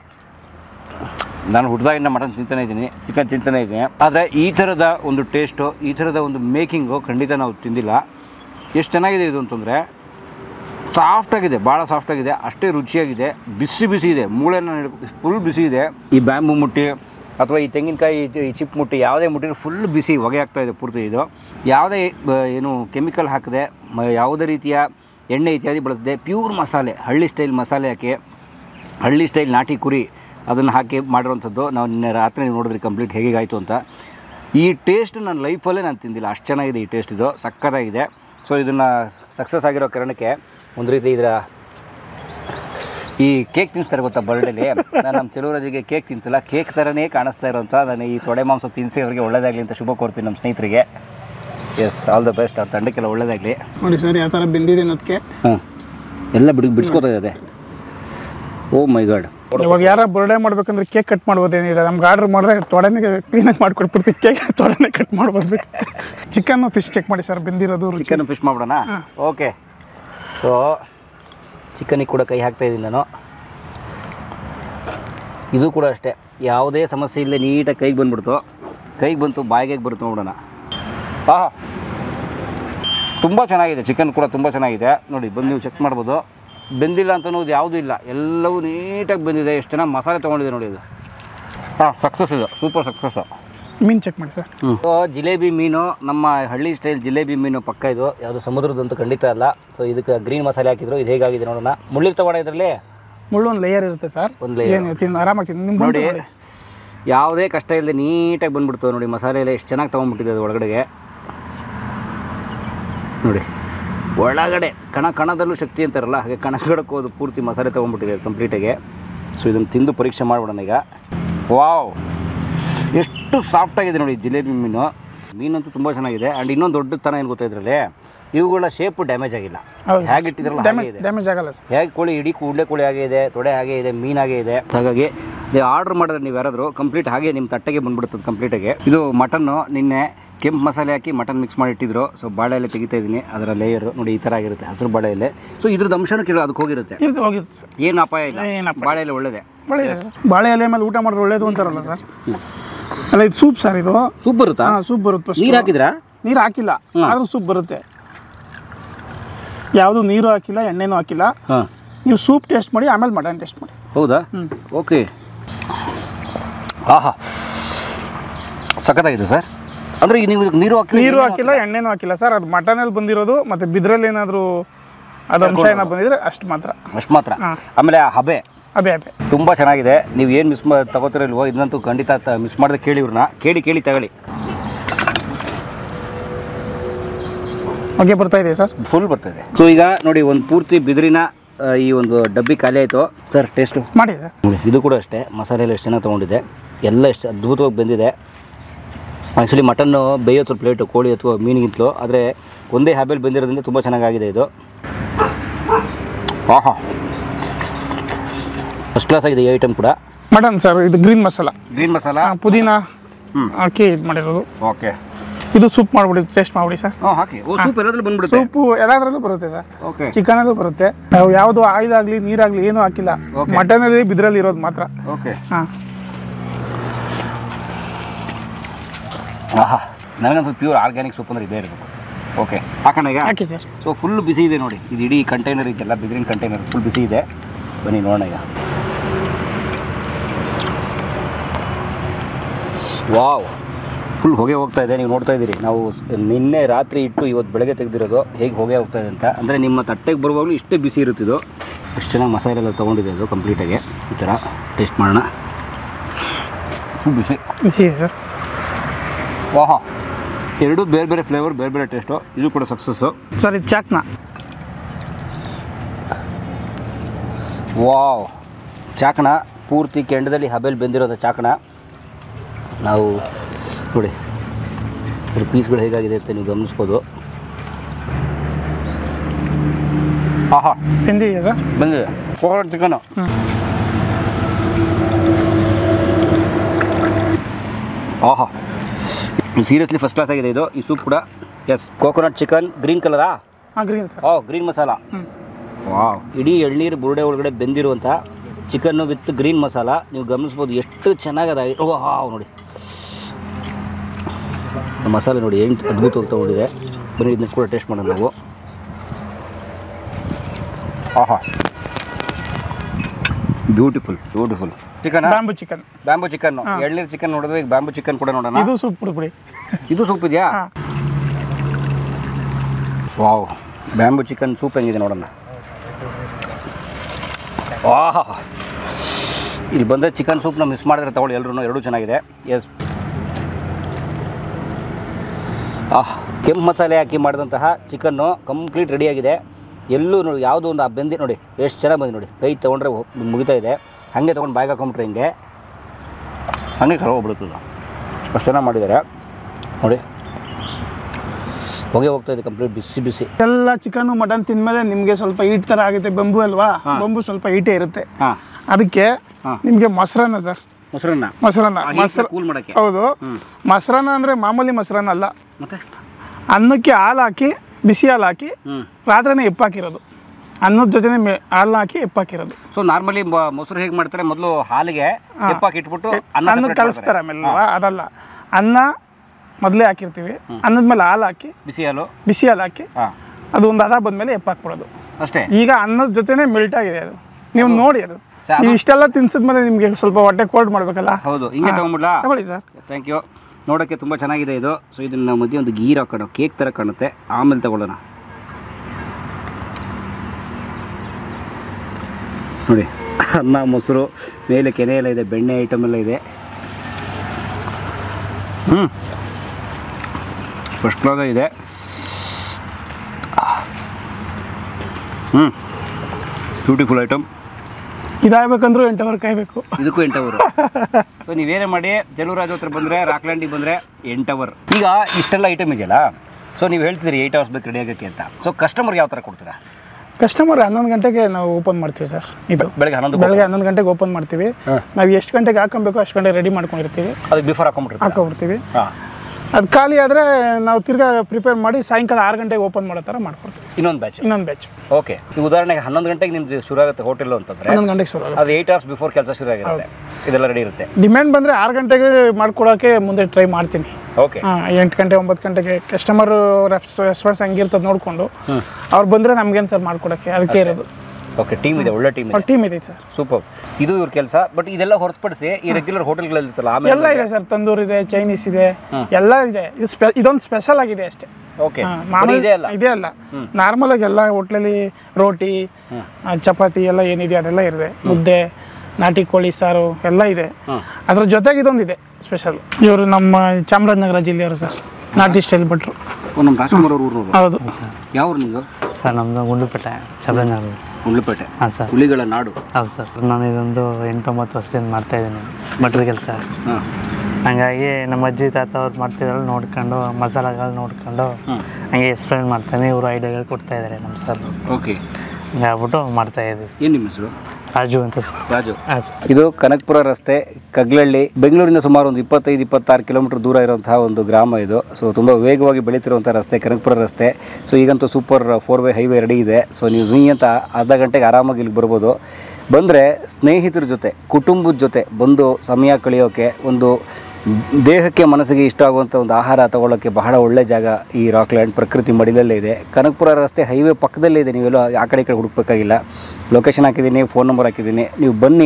ನಾನು ಹುಟ್ಟಿದಾಗಿಂದ ಮಟನ್ ತಿಂತಾನೆ ಇದ್ದೀನಿ, ಚಿಕನ್ ತಿಂತಾನೆ ಇದ್ದೀನಿ. ಆದರೆ ಈ ಥರದ ಒಂದು ಟೇಸ್ಟು, ಈ ಥರದ ಒಂದು ಮೇಕಿಂಗು ಖಂಡಿತ ನಾವು ತಿಂದಿಲ್ಲ. ಎಷ್ಟು ಚೆನ್ನಾಗಿದೆ ಇದು ಅಂತಂದರೆ, ಸಾಫ್ಟಾಗಿದೆ, ಭಾಳ ಸಾಫ್ಟಾಗಿದೆ, ಅಷ್ಟೇ ರುಚಿಯಾಗಿದೆ, ಬಿಸಿ ಬಿಸಿ ಇದೆ, ಮೂಳೆನ ಫುಲ್ ಬಿಸಿ ಇದೆ. ಈ ಬ್ಯಾಂಬು ಮುಟ್ಟಿ ಅಥವಾ ಈ ತೆಂಗಿನಕಾಯಿ ಈ ಚಿಪ್ ಮುಟ್ಟಿ ಯಾವುದೇ ಮುಟ್ಟಿದ್ರೆ ಫುಲ್ ಬಿಸಿ ಹೊಗೆ ಆಗ್ತಾಯಿದೆ ಪೂರ್ತಿ. ಇದು ಯಾವುದೇ ಏನು ಕೆಮಿಕಲ್ ಹಾಕದೆ, ಯಾವುದೇ ರೀತಿಯ ಎಣ್ಣೆ ಇತ್ಯಾದಿ ಬಳಸದೆ, ಪ್ಯೂರ್ ಮಸಾಲೆ, ಹಳ್ಳಿ ಸ್ಟೈಲ್ ಮಸಾಲೆ ಹಾಕಿ, ಹಳ್ಳಿ ಸ್ಟೈಲ್ ನಾಟಿ ಕುರಿ ಅದನ್ನು ಹಾಕಿ ಮಾಡಿರೋವಂಥದ್ದು. ನಾವು ನಿನ್ನೆ ರಾತ್ರಿ ನೋಡಿದ್ರಿ ಕಂಪ್ಲೀಟ್ ಹೇಗಾಯಿತು ಅಂತ. ಈ ಟೇಸ್ಟ್ ನನ್ನ ಲೈಫಲ್ಲೇ ನಾನು ತಿಂದಿಲ್ಲ, ಅಷ್ಟು ಚೆನ್ನಾಗಿದೆ ಈ ಟೇಸ್ಟ್. ಇದು ಸಕ್ಕತ್ತಾಗಿದೆ. ಸೊ ಇದನ್ನು ಸಕ್ಸಸ್ ಆಗಿರೋ ಕಾರಣಕ್ಕೆ ಒಂದು ರೀತಿ ಇದರ ಈ ಕೇಕ್ ತಿನ್ನಿಸ್ತಾರೆ ಗೊತ್ತಾ ಬರ್ಡೇಲಿ, ನಾನು ನಮ್ಮ ಚೆಲುವರಾಜಿಗೆ ಕೇಕ್ ತಿನ್ನಿಸಲ್ಲ, ಕೇಕ್ ಥರನೇ ಕಾಣಿಸ್ತಾ ಇರೋಂಥ ನಾನು ಈ ತೊಡೆ ಮಾಂಸ ತಿನ್ನಿಸಿ ಅವರಿಗೆ ಒಳ್ಳೇದಾಗಲಿ ಅಂತ ಶುಭ ಕೋರ್ತೀನಿ ನಮ್ಮ ಸ್ನೇಹಿತರಿಗೆ. Yes, all the best. ಅವ್ರ ತಂಡಕ್ಕೆಲ್ಲ ಒಳ್ಳೇದಾಗಲಿ. ನೋಡಿ ಸರ್, ಯಾವ ಥರ ಬೆಂದಿದೆ ಅನ್ನೋದಕ್ಕೆ. ಹಾಂ, ಎಲ್ಲ ಬಿಡಿ ಬಿಡಿಸ್ಕೋತಾ ಇದೆ. Oh my God. ಇವಾಗ ಯಾರ ಬರ್ಡೇ ಮಾಡ್ಬೇಕಂದ್ರೆ ಕೇಕ್ ಕಟ್ ಮಾಡ್ಬೋದೇನಿಲ್ಲ, ನಮ್ಗೆ ಆರ್ಡರ್ ಮಾಡಿದ್ರೆ ತೊಡೆನೇ ಕ್ಲೀನಾಗಿ ಮಾಡ್ಕೊಟ್ಬಿಡ್ತೀವಿ, ಕೇಕ್ ತೊಡೆನೇ ಕಟ್ ಮಾಡ್ಬೋದು. ಚಿಕನ್ನು ಫಿಶ್ ಚೆಕ್ ಮಾಡಿ ಸರ್, ಬೆಂದಿರೋದು. ಚಿಕನ್ ಫಿಶ್ ಮಾಡ್ಬಿಡೋಣ. ಓಕೆ. ಸೊ ಚಿಕನಿಗೆ ಕೂಡ ಕೈ ಹಾಕ್ತಾ ಇದ್ದೀನಿ ನಾನು. ಇದು ಕೂಡ ಅಷ್ಟೇ, ಯಾವುದೇ ಸಮಸ್ಯೆ ಇಲ್ಲದೆ ನೀಟಾಗಿ ಕೈಗೆ ಬಂದುಬಿಡ್ತು. ಕೈಗೆ ಬಂತು, ಬಾಯಿಗೆ ಬರುತ್ತೆ, ನೋಡೋಣ. ಆಹಾ, ತುಂಬ ಚೆನ್ನಾಗಿದೆ. ಚಿಕನ್ ಕೂಡ ತುಂಬ ಚೆನ್ನಾಗಿದೆ ನೋಡಿ, ಬಂದು ನೀವು ಚೆಕ್ ಮಾಡ್ಬೋದು. ಬೆಂದಿಲ್ಲ ಅಂತ ಅನ್ನೋದು ಯಾವುದೂ ಇಲ್ಲ, ಎಲ್ಲವೂ ನೀಟಾಗಿ ಬಂದಿದೆ. ಎಷ್ಟು ಚೆನ್ನಾಗಿ ಮಸಾಲೆ ತೊಗೊಂಡಿದೆ ನೋಡಿ. ಇದು ಹಾಂ, ಸಕ್ಸಸ್ ಇದು, ಸೂಪರ್ ಸಕ್ಸಸ್ಸು. ಮೀನು ಚೆಕ್ ಮಾಡಿ ಸರ್. ಹ್ಞೂ, ಜಿಲೇಬಿ ಮೀನು, ನಮ್ಮ ಹಳ್ಳಿ ಸ್ಟೈಲ್ ಜಿಲೇಬಿ ಮೀನು ಪಕ್ಕ ಇದು, ಯಾವುದು ಸಮುದ್ರದಂತೂ ಖಂಡಿತ ಅಲ್ಲ. ಸೊ ಇದಕ್ಕೆ ಗ್ರೀನ್ ಮಸಾಲೆ ಹಾಕಿದ್ರು. ಇದು ಹೇಗಾಗಿದೆ ನೋಡೋಣ. ಮುಳ್ಳಿಗೆ ತಗೊಂಡ ಇದರಲ್ಲಿ ಮುಳ್ಳು ಒಂದು ಲೇಯರ್ ಇರುತ್ತೆ ಸರ್, ಒಂದು ಲೇಯರ್ ತಿಂದು ಆರಾಮಾಗಿ ತಿಂದು ನೋಡಿ. ಯಾವುದೇ ಕಷ್ಟ ಇಲ್ಲದೆ ನೀಟಾಗಿ ಬಂದುಬಿಡ್ತು ನೋಡಿ. ಮಸಾಲೆ ಎಲ್ಲ ಎಷ್ಟು ಚೆನ್ನಾಗಿ ತೊಗೊಂಡ್ಬಿಟ್ಟಿದೆ ಅದು ಒಳಗಡೆಗೆ ನೋಡಿ. ಒಳಗಡೆ ಕಣ ಕಣದಲ್ಲೂ ಶಕ್ತಿ ಅಂತಾರಲ್ಲ ಹಾಗೆ, ಕಣ ಕಣಕ್ಕೂ ಅದು ಪೂರ್ತಿ ಮಸಾಲೆ ತೊಗೊಂಡ್ಬಿಟ್ಟಿದೆ ಕಂಪ್ಲೀಟಾಗಿ. ಸೊ ಇದನ್ನು ತಿಂದು ಪರೀಕ್ಷೆ ಮಾಡಿಬಿಡೋಣ ಈಗ. ವಾವ್, ಎಷ್ಟು ಸಾಫ್ಟಾಗಿದೆ ನೋಡಿ ಜಿಲೇಬಿ ಮೀನು. ಮೀನಂತೂ ತುಂಬ ಚೆನ್ನಾಗಿದೆ. ಆ್ಯಂಡ್ ಇನ್ನೊಂದು ದೊಡ್ಡತನ ಏನು ಗೊತ್ತಾ ಇದರಲ್ಲಿ, ಇವುಗಳ ಶೇಪು ಡ್ಯಾಮೇಜ್ ಆಗಿಲ್ಲ. ಹೇಗೆ ಇಟ್ಟಿದ್ರಲ್ಲ ಹಾಗೆ ಇದೆ, ಡ್ಯಾಮೇಜ್ ಆಗಲ್ಲ ಸರ್. ಹೇಗೆ ಕೋಳಿ ಇಡೀ ಕೂಡಲೇ ಕೋಳಿ ಹಾಗೆ ಇದೆ, ತೊಡೆ ಹಾಗೆ ಇದೆ, ಮೀನು ಹಾಗೆ ಇದೆ. ಹಾಗಾಗಿ ನೀವು ಆರ್ಡ್ರ್ ಮಾಡಿದ್ರೆ ನೀವು ಯಾರಾದರೂ ಕಂಪ್ಲೀಟ್ ಹಾಗೆ ನಿಮ್ಮ ತಟ್ಟೆಗೆ ಬಂದುಬಿಡ್ತದೆ ಕಂಪ್ಲೀಟಾಗಿ. ಇದು ಮಟನ್ನು ನಿನ್ನೆ ಕೆಂಪು ಮಸಾಲೆ ಹಾಕಿ ಮಟನ್ ಮಿಕ್ಸ್ ಮಾಡಿ ಇಟ್ಟಿದ್ರು. ಸೊ ಬಾಳೆ ಎಲೆ ತೆಗಿತಾ ಇದ್ದೀನಿ, ಅದರ ಲೇಯರ್ ನೋಡಿ ಈ ಥರ ಆಗಿರುತ್ತೆ, ಹಸಿರು ಬಾಳೆ ಎಲೆ. ಸೊ ಇದ್ರದ್ದು ಅಂಶನೂ ಕೇಳೋ ಅದಕ್ಕೆ ಹೋಗಿರುತ್ತೆ, ಇದು ಹೋಗಿತ್ತು ಏನು ಅಪಾಯ ಇಲ್ಲ. ಏನಪ್ಪ ಬಾಳೆ ಎಲೆ ಒಳ್ಳೇದೇ, ಒಳ್ಳೆಯದು. ಬಾಳೆ ಎಲೆ ಮೇಲೆ ಊಟ ಮಾಡಿದ್ರೆ ಒಳ್ಳೇದು ಅಂತಾರಲ್ಲ ಸರ್. ಅಲ್ಲ ಇದು ಸೂಪ್ ಸರ್, ಇದು ಸೂಪ್ ಬರುತ್ತಾ? ಹಾಂ ಸೂಪ್ ಬರುತ್ತೆ. ನೀರು ಹಾಕಿದ್ರಾ? ನೀರು ಹಾಕಿಲ್ಲ, ಆದ್ರೂ ಸೂಪ್ ಬರುತ್ತೆ. ಯಾವುದು ನೀರು ಹಾಕಿಲ್ಲ, ಎಣ್ಣೆನೂ ಹಾಕಿಲ್ಲ. ಹಾಂ, ನೀವು ಸೂಪ್ ಟೇಸ್ಟ್ ಮಾಡಿ, ಆಮೇಲೆ ಮಟನ್ ಟೇಸ್ಟ್ ಮಾಡಿ. ಹೌದಾ? ಓಕೆ. ಆಹಾ, ಸಖತ್ತಾಗಿದೆ ಸರ್. ಅಂದರೆ ಈಗ ನೀವು ನೀರು ಹಾಕಿ ನೀರು ಹಾಕಿಲ್ಲ, ಎಣ್ಣೆನೂ ಹಾಕಿಲ್ಲ ಸರ್. ಅದು ಮಟನಲ್ಲಿ ಬಂದಿರೋದು, ಮತ್ತು ಬಿದ್ರಲ್ಲಿ ಏನಾದರೂ ಅದು ಅಂಶ ಏನಾದ್ರು ಬಂದಿದ್ರೆ ಅಷ್ಟು ಮಾತ್ರ, ಅಷ್ಟು ಮಾತ್ರ. ಆಮೇಲೆ ಆ ಹಬೆ ಅಬೆ ಅಬೆ ತುಂಬ ಚೆನ್ನಾಗಿದೆ. ನೀವು ಏನು ಮಿಸ್ ಮಾ ತಗೋತಿರಲ್ವೋ ಇದನ್ನಂತೂ ಖಂಡಿತ ಮಿಸ್ ಮಾಡಿದ್ರೆ ಕೇಳಿ ಇವ್ರನ್ನ, ಕೇಳಿ ಕೇಳಿ ತಗೊಳ್ಳಿ. ಓಕೆ, ಬರ್ತಾ ಇದೆ ಸರ್, ಫುಲ್ ಬರ್ತಾಯಿದೆ. ಸೊ ಈಗ ನೋಡಿ, ಒಂದು ಪೂರ್ತಿ ಬಿದಿರಿನ ಈ ಒಂದು ಡಬ್ಬಿ ಖಾಲಿ ಆಯಿತು ಸರ್. ಟೇಸ್ಟು ಮಾಡಿ ಸರ್. ನೋಡಿ, ಇದು ಕೂಡ ಅಷ್ಟೇ, ಮಸಾಲೆ ಎಲ್ಲ ಎಷ್ಟು ಚೆನ್ನಾಗಿ ತೊಗೊಂಡಿದೆ, ಎಲ್ಲ ಎಷ್ಟು ಅದ್ಭುತವಾಗಿ ಬಂದಿದೆ. ಆ್ಯಕ್ಚುಲಿ ಮಟನ್ನು ಬೇಯೋದು ಸ್ವಲ್ಪ ಲೇಟು, ಕೋಳಿ ಅಥವಾ ಮೀನಿಗಿಂತಲೂ, ಆದರೆ ಒಂದೇ ಹ್ಯಾಬೆಲ್ ಬಂದಿರೋದ್ರಿಂದ ತುಂಬ ಚೆನ್ನಾಗಾಗಿದೆ ಇದು. ಆಹಾ, ಫಸ್ಟ್ ಕ್ಲಾಸ್ ಆಗಿದೆ ಈ ಐಟಮ್ ಕೂಡ. ಮಟನ್ ಸರ್, ಇದು ಗ್ರೀನ್ ಮಸಾಲ, ಗ್ರೀನ್ ಮಸಾಲ, ಪುದೀನ ಹಾಕಿ ಇದು ಮಾಡಿರೋದು. ಓಕೆ, ಇದು ಸೂಪ್ ಮಾಡ್ಬಿಡಿ, ಟೇಸ್ಟ್ ಮಾಡ್ಬಿಡಿ ಸರ್. ಹಾಂ ಹಾಕಿ. ಓ, ಸೂಪ್ ಎಲ್ಲಾದ್ರೂ ಬಂದ್ಬಿಡುತ್ತೆ? ಸೂಪು ಎಲ್ಲಾದ್ರಲ್ಲೂ ಬರುತ್ತೆ ಸರ್. ಓಕೆ, ಚಿಕನಲ್ಲೂ ಬರುತ್ತೆ. ನಾವು ಯಾವುದು ಆಯಿಲ್ ಆಗಲಿ ನೀರಾಗಲಿ ಏನೂ ಹಾಕಿಲ್ಲ, ಮಟನಲ್ಲಿ ಬಿದ್ರಲ್ಲಿ ಇರೋದು ಮಾತ್ರ. ಓಕೆ. ಹಾಂ, ಆಹಾ, ನನಗಂತ ಸ್ವಲ್ಪ ಪ್ಯೂರ್ ಆರ್ಗ್ಯಾನಿಕ್ ಸೂಪ್ ಅಂದರೆ ಇದೇ ಇರಬೇಕು. ಓಕೆ, ಹಾಕೋಣ ಈಗ? ಹಾಕಿ ಸರ್. ಸೊ ಫುಲ್ ಬಿಸಿ ಇದೆ ನೋಡಿ, ಇದು ಇಡೀ ಕಂಟೈನರ್ ಇದೆಲ್ಲ ಬಿದಿರಿನ ಕಂಟೈನರ್ ಫುಲ್ ಬಿಸಿ ಇದೆ. ಬನ್ನಿ ನೋಡೋಣ ಈಗ. ವಾವ್, ಫುಲ್ ಹೊಗೆ ಹೋಗ್ತಾ ಇದೆ. ನೀವು ನೋಡ್ತಾ ಇದ್ದೀರಿ, ನಾವು ನಿನ್ನೆ ರಾತ್ರಿ ಇಟ್ಟು ಇವತ್ತು ಬೆಳಗ್ಗೆ ತೆಗೆದಿರೋದು ಹೇಗೆ ಹೊಗೆ ಹೋಗ್ತಾ ಇದೆ ಅಂತ. ಅಂದರೆ ನಿಮ್ಮ ತಟ್ಟೆಗೆ ಬರುವಾಗಲೂ ಇಷ್ಟೇ ಬಿಸಿ ಇರುತ್ತಿದ್ದು, ಎಷ್ಟು ಚೆನ್ನಾಗಿ ಮಸಾಲೆ ಎಲ್ಲ ತೊಗೊಂಡಿದೆ ಅದು ಕಂಪ್ಲೀಟಾಗಿ. ಈ ಥರ ಟೇಸ್ಟ್ ಮಾಡೋಣ. ಫುಲ್ ಬಿಸಿ ಬಿಸಿ ಇದೆ ಸರ್. ವಾಹಾ, ಎರಡೂ ಬೇರೆ ಬೇರೆ ಫ್ಲೇವರ್, ಬೇರೆ ಬೇರೆ ಟೇಸ್ಟು. ಇದು ಕೂಡ ಸಕ್ಸಸ್ಸು ಸರ್. ಇದು ಚಾಕ್ನ. ವಾವ್, ಚಾಕಣ ಪೂರ್ತಿ ಕೆಂಡದಲ್ಲಿ ಹಬೆಲ್ ಬೆಂದಿರೋದು ಚಾಕಣ. ನಾವು ನೋಡಿ ಇದ್ರ ಪೀಸ್ಗಳು ಹೇಗಾಗಿದೆ ಅಂತ ನೀವು ಗಮನಿಸ್ಬೋದು. ಆಹಾ, ತಿಂದಿದೆಯಾ ಸರ್? ಬಂದಿದೆ ಕೋಕೋನಟ್ ಚಿಕನ್ನು. ಆಹಾ, ಸೀರಿಯಸ್ಲಿ ಫಸ್ಟ್ ಕ್ಲಾಸ್ ಆಗಿದೆ ಇದು. ಈ ಸೂಪ್ ಕೂಡ ಎಸ್, ಕೋಕೋನಟ್ ಚಿಕನ್, ಗ್ರೀನ್ ಕಲರಾ? ಹಾಂ, green sir. Oh, green masala. Wow, ಇಡೀ ಎಳ್ನೀರು ಬುರುಡೆ ಒಳಗಡೆ ಬೆಂದಿರುವಂಥ ಚಿಕನ್ನು ವಿತ್ ಗ್ರೀನ್ ಮಸಾಲ. ನೀವು ಗಮನಿಸ್ಬೋದು ಎಷ್ಟು ಚೆನ್ನಾಗದಾಗಿ. ಓ ಹಾವ್, ನೋಡಿ ಮಸಾಲೆ ನೋಡಿ ಏನು ಅದ್ಭುತವಾಗಿ ತೊಗೊಂಡಿದೆ. ಬನ್ನಿ ಇದನ್ನ ಕೂಡ ಟೇಸ್ಟ್ ಮಾಡೋಣ ನಾವು. ಆಹಾ, beautiful beautiful chicken. Bamboo chicken, bamboo chicken, ಎಳ್ನೀರು ಚಿಕನ್ ನೋಡಿದ್ರೆ ಈಗ ಬ್ಯಾಂಬೂ ಚಿಕನ್ ಕೂಡ ನೋಡೋಣ. ಇದು ಸೂಪ್ ಬಿಡ್ಬಿಡಿ. ಇದು ಸೂಪ್ ಇದೆಯಾ? ವಾವ್, ಬ್ಯಾಂಬೂ ಚಿಕನ್ ಸೂಪ್ ಹೆಂಗಿದೆ ನೋಡೋಣ. ಆಹಾ, ಇಲ್ಲಿ ಬಂದರೆ ಚಿಕನ್ ಸೂಪ್ನ ಮಿಸ್ ಮಾಡಿದ್ರೆ ತಗೊಳ್ಳಿ ಎಲ್ಲರೂ, ಎರಡೂ ಚೆನ್ನಾಗಿದೆ. ಎಸ್, ಆಹ್, ಕೆಂಪು ಮಸಾಲೆ ಹಾಕಿ ಮಾಡಿದಂತಹ ಚಿಕನ್ನು ಕಂಪ್ಲೀಟ್ ರೆಡಿಯಾಗಿದೆ. ಎಲ್ಲೂ ನೋಡಿ ಯಾವುದೋ ಒಂದು ಆ ಬೆಂದಿ ನೋಡಿ ಎಷ್ಟು ಚೆನ್ನಾಗಿ ಬಂದಿದೆ ನೋಡಿ. ಕೈ ತೊಗೊಂಡ್ರೆ ಮುಗಿತಾ ಇದೆ, ಹಾಗೆ ತೊಗೊಂಡು ಬಾಯಿಗೆ ಹಾಕೊಂಬಿಟ್ರೆ ಹಿಂಗೆ ಹಾಗೆ ಕರ ಹೋಗ್ಬಿಡುತ್ತದ. ಅಷ್ಟು ಚೆನ್ನಾಗಿ ಮಾಡಿದ್ದಾರೆ ನೋಡಿ, ಹೊಗೆ ಹೋಗ್ತಾ ಇದೆ ಕಂಪ್ಲೀಟ್ ಬಿಸಿ ಬಿಸಿ. ಎಲ್ಲ ಚಿಕನ್ ಮಟನ್ ತಿಂದ್ಮೇಲೆ ನಿಮಗೆ ಸ್ವಲ್ಪ ಈಟ್ ಥರ ಆಗುತ್ತೆ. ಬಂಬು ಅಲ್ವಾ, ಬಂಬು ಸ್ವಲ್ಪ ಈಟೇ ಇರುತ್ತೆ. ಹಾಂ, ಅದಕ್ಕೆ ನಿಮಗೆ ಮೊಸರನ್ನ ಸರ್. ಮೊಸರನ್ನ ಮೊಸರನ್ನ ಮೊಸರು ಕೂಲ್ ಮಾಡೋಕ್ಕೆ. ಹೌದು, ಮೊಸರನ್ನ ಅಂದರೆ ಮಾಮೂಲಿ ಮೊಸರನ್ನ ಅಲ್ಲ. ಮತ್ತೆ ಅನ್ನಕ್ಕೆ ಹಾಲು ಹಾಕಿ, ಬಿಸಿ ಹಾಲು ಹಾಕಿ ರಾತ್ರಿನೇ ಎಪ್ಪಾಕಿರೋದು. ಅನ್ನದ ಜೊತೆ ಹಾಲು ಹಾಕಿ ಎಪ್ಪಾಕಿರೋದು. ಸೊ ನಾರ್ಮಲಿ ಮೊಸರು ಹೇಗೆ ಮಾಡ್ತಾರೆ, ಮೊದಲು ಹಾಲಿಗೆ ಎಪ್ಪಾಕಿ ಇಟ್ಬಿಟ್ಟು ಅನ್ನ ಕಲಿಸ್ತಾರೆ ಆಮೇಲೆ. ಅದಲ್ಲ, ಅನ್ನ ಮೊದಲೇ ಹಾಕಿರ್ತೀವಿ, ಅನ್ನದ ಮೇಲೆ ಹಾಲು ಹಾಕಿ, ಬಿಸಿ ಹಾಲು ಬಿಸಿ ಹಾಲು ಹಾಕಿ ಅದು ಒಂದು ಹದ ಬಂದಮೇಲೆ ಎಪ್ಪಾಕ್ಬಿಡೋದು ಅಷ್ಟೇ. ಈಗ ಅನ್ನದ ಜೊತೆನೇ ಮೆಲ್ಟ್ ಆಗಿದೆ ಅದು. ನೀವು ನೋಡಿ, ಅದು ನೀವು ಇಷ್ಟೆಲ್ಲ ತಿನ್ಸಿದ್ಮೇಲೆ ನಿಮಗೆ ಸ್ವಲ್ಪ ಹೊಟ್ಟೆ ಕೋಲ್ಡ್ ಮಾಡಬೇಕಲ್ಲ. ಹೌದು, ಹಿಂಗೆ ತಗೊಂಡ್ಬಿಡ್ಲಾ? ತಗೊಳ್ಳಿ ಸರ್. Thank you. ನೋಡೋಕ್ಕೆ ತುಂಬ ಚೆನ್ನಾಗಿದೆ ಇದು. ಸೊ ಇದನ್ನು ನಾವು ಮಧ್ಯೆ ಒಂದು ಗೀರ್ ಹಾಕೋಣ, ಕೇಕ್ ಥರ ಕಾಣುತ್ತೆ. ಆಮೇಲೆ ತಗೊಳ್ಳೋಣ. ನೋಡಿ, ಅನ್ನ ಮೊಸರು ಮೇಲೆ ಕೆನೆ ಎಲ್ಲ ಇದೆ, ಬೆಣ್ಣೆ ಐಟಮ್ ಎಲ್ಲ ಇದೆ. ಹ್ಞೂ, ಫಸ್ಟ್ ಕ್ಲಾಸ್ ಇದೆ. ಹ್ಞೂ, ಬ್ಯೂಟಿಫುಲ್ ಐಟಮ್. ಇದಾಗಬೇಕಂದ್ರೂ ಎಂಟು ಅವರ್ ಕಾಯಬೇಕು. ಇದಕ್ಕೂ ಎಂಟು ಅವರು. ಸೊ ನೀವೇನೇ ಮಾಡಿ ಜಲೂರಾಜ್ ಹತ್ರ ಬಂದರೆ, ರಾಕ್ಲ್ಯಾಂಡಿಗೆ ಬಂದರೆ ಎಂಟು ಅವರ್. ಈಗ ಇಷ್ಟೆಲ್ಲ ಐಟಮ್ ಇದೆಯಲ್ಲ, ಸೊ ನೀವು ಹೇಳ್ತಿದ್ದೀರಿ ಏಯ್ಟ್ ಅವರ್ಸ್ ಬೇಕು ರೆಡಿ ಆಗೋಕ್ಕೆ ಅಂತ. ಸೊ ಕಸ್ಟಮರ್ಗೆ ಯಾವ ಥರ ಕೊಡ್ತೀರಾ? ಕಸ್ಟಮರ್ ಹನ್ನೊಂದು ಗಂಟೆಗೆ ನಾವು ಓಪನ್ ಮಾಡ್ತೀವಿ ಸರ್. ಇದು ಬೆಳಗ್ಗೆ ಹನ್ನೊಂದು ಬೆಳಗ್ಗೆ ಹನ್ನೊಂದು ಗಂಟೆಗೆ ಓಪನ್ ಮಾಡ್ತೀವಿ. ನಾವು ಎಷ್ಟು ಗಂಟೆಗೆ ಹಾಕೊಬೇಕು ಅಷ್ಟು ಗಂಟೆ ರೆಡಿ ಮಾಡ್ಕೊಂಡಿರ್ತೀವಿ. ಅದಕ್ಕೆ ಬಿಫೋರ್ ಹಾಕೊಂಡ್ಬಿಟ್ರಿ ಹಾಕೊಂಡ್ಬಿಡ್ತೀವಿ. ಹಾಂ, ಅದು ಖಾಲಿ ಆದರೆ ನಾವು ತಿರ್ಗಾ ಪ್ರಿಪೇರ್ ಮಾಡಿ ಸಾಯಂಕಾಲ ಆರು ಗಂಟೆಗೆ ಓಪನ್ ಮಾಡೋ ಥರ ಮಾಡ್ಕೊಡ್ತೀವಿ. ಇನ್ನೊಂದು ಬ್ಯಾಚ್ ಇನ್ನೊಂದು ಬ್ಯಾಚ್. ಓಕೆ. ಈ ಉದಾಹರಣೆಗೆ ಹನ್ನೊಂದು ಗಂಟೆಗೆ ನಿಮ್ದು ಶುರು ಆಗುತ್ತೆ ಹೋಟೆಲ್ ಅಂತಂದ್ರೆ ಹನ್ನೊಂದು ಗಂಟೆಗೆ ಶುರು ಆಗುತ್ತೆ. ಅದು ಏಟ್ ಅವರ್ಸ್ ಬಿಫೋರ್ ಕೆಲಸ ಶುರು ಆಗಿರುತ್ತೆ, ಇದೆಲ್ಲ ರೆಡಿ ಇರುತ್ತೆ. ಡಿಮ್ಯಾಂಡ್ ಬಂದರೆ ಆರು ಗಂಟೆಗೆ ಮಾಡ್ಕೊಡೋಕ್ಕೆ ಮುಂದೆ ಟ್ರೈ ಮಾಡ್ತೀನಿ. ಓಕೆ. ಹಾಂ, ಎಂಟು ಗಂಟೆ ಒಂಬತ್ತು ಗಂಟೆಗೆ ಕಸ್ಟಮರ್ ರೆಸ್ಪಾನ್ಸ್ ಹೆಂಗಿರ್ತದೆ ನೋಡಿಕೊಂಡು ಅವ್ರು ಬಂದರೆ ನಮ್ಗೇನು ಸರ್ ಮಾಡ್ಕೊಡೋಕ್ಕೆ, ಅದಕ್ಕೆ ಇರೋದು. ಓಕೆ. ಟೀಮ್ ಇದೆ, ಒಳ್ಳೆ ಟೀಮ್ ಇದೆ. ಟೀಮ್ ಇದೆ ಸರ್. ಸೂಪರ್. ಇದು ಇವ್ರ ಕೆಲಸ. ಬಟ್ ಇದೆಲ್ಲ ಹೊರತುಪಡಿಸಿ ಈ ರೆಗ್ಯುಲರ್ ಹೋಟೆಲ್ಗಳಲ್ಲಿ ಇರ್ತಲ್ಲ ಆಮೇಲೆ ಎಲ್ಲ ಇದೆ ಸರ್. ತಂದೂರ್ ಇದೆ, ಚೈನೀಸ್ ಇದೆ, ಎಲ್ಲ ಇದೆ. ಇದು ಸ್ಪೆ- ಇದೊಂದು ಸ್ಪೆಷಲ್ ಆಗಿದೆ ಅಷ್ಟೇ. ಓಕೆ. ಮಾಮೂಲಿ ಇದೆ ಅಲ್ಲ ಇದೇ ಅಲ್ಲ, ನಾರ್ಮಲ್ ಆಗಿ ಎಲ್ಲ ಹೋಟ್ಲಲ್ಲಿ ರೋಟಿ ಆ, ಚಪಾತಿ ಎಲ್ಲ ಏನಿದೆ ಅದೆಲ್ಲ ಇದೆ. ಮುದ್ದೆ, ನಾಟಿ ಕೋಳಿ ಸಾರು ಎಲ್ಲ ಇದೆ. ಅದ್ರ ಜೊತೆಗೆ ಇದೊಂದಿದೆ ಸ್ಪೆಷಲ್. ಇವರು ನಮ್ಮ ಚಾಮರಾಜನಗರ ಜಿಲ್ಲೆಯವರು ಸರ್, ನಾಟಿ ಸ್ಟೈಲ್ ಭಟ್ರು. ನಮ್ಮ ರಾಜ್ಕುಮಾರ್ ಅವ್ರ ಊರು. ಹೌದು. ಯಾವ ಊರು ನಿಮ್ಮದು? ಸರ್ ನಮ್ಮದು ಗುಂಡ್ಲುಪೇಟೆ, ಚಾಮರಾಜನಗರ. ಗುಂಡ್ಲುಪೇಟೆ. ಹಾಂ ಸರ್. ಹುಲಿಗಳ ನಾಡು. ಹೌದು ಸರ್. ನಾನು ಇದೊಂದು ಎಂಟೊಂಬತ್ತು ವರ್ಷದಿಂದ ಮಾಡ್ತಾಯಿದ್ದೀನಿ ಭಟ್ರ ಕೆಲಸ. ಹಾಂ. ಹಂಗಾಗಿ ನಮ್ಮ ಅಜ್ಜಿ ತಾತ ಅವ್ರು ಮಾಡ್ತಿದ್ರಲ್ಲಿ ನೋಡ್ಕೊಂಡು ಮಸಾಲೆಗಳು ನೋಡ್ಕೊಂಡು ಹಂಗೆ ಎಕ್ಸ್ಪ್ಲೇನ್ ಮಾಡ್ತಾನೆ ಇವರು ಐಡಿಯಾಗಳು ಕೊಡ್ತಾ ಇದ್ದಾರೆ ನಮ್ಮ ಸರ್. ಓಕೆ. ಹಂಗಾಗ್ಬಿಟ್ಟು ಮಾಡ್ತಾಯಿದ್ವಿ. ಏನು ನಿಮ್ಮ ಹೆಸರು? ರಾಜು ಅಂತ ಸರ್. ರಾಜು. ಹಾಂ ಸರ್. ಇದು ಕನಕಪುರ ರಸ್ತೆ, ಕಗ್ಲಳ್ಳಿ, ಬೆಂಗಳೂರಿಂದ ಸುಮಾರು ಒಂದು ಇಪ್ಪತ್ತೈದು ಇಪ್ಪತ್ತಾರು ಕಿಲೋಮೀಟರ್ ದೂರ ಇರುವಂತಹ ಒಂದು ಗ್ರಾಮ ಇದು. ಸೊ ತುಂಬ ವೇಗವಾಗಿ ಬೆಳೀತಿರುವಂಥ ರಸ್ತೆ ಕನಕಪುರ ರಸ್ತೆ. ಸೊ ಈಗಂತೂ super four way highway ready ಇದೆ. ಸೊ ನೀವು ಝೀ ಅಂತ ಅರ್ಧ ಗಂಟೆಗೆ ಆರಾಮಾಗಿ ಇಲ್ಲಿಗೆ ಬರ್ಬೋದು. ಬಂದರೆ ಸ್ನೇಹಿತರ ಜೊತೆ, ಕುಟುಂಬದ ಜೊತೆ ಬಂದು ಸಮಯ ಕಳೆಯೋಕ್ಕೆ, ಒಂದು ದೇಹಕ್ಕೆ ಮನಸ್ಸಿಗೆ ಇಷ್ಟ ಆಗುವಂಥ ಒಂದು ಆಹಾರ ತಗೊಳ್ಳೋಕ್ಕೆ ಬಹಳ ಒಳ್ಳೆ ಜಾಗ ಈ ರಾಕ್ಲ್ಯಾಂಡ್. ಪ್ರಕೃತಿ ಮಡಿಲಲ್ಲೇ ಇದೆ. ಕನಕಪುರ ರಸ್ತೆ ಹೈವೇ ಪಕ್ಕದಲ್ಲೇ ಇದೆ. ನೀವೆಲ್ಲ ಆ ಕಡೆ ಈ ಕಡೆ ಹುಡುಕಬೇಕಾಗಿಲ್ಲ. ಲೊಕೇಶನ್ ಹಾಕಿದ್ದೀನಿ, ಫೋನ್ ನಂಬರ್ ಹಾಕಿದ್ದೀನಿ. ನೀವು ಬನ್ನಿ.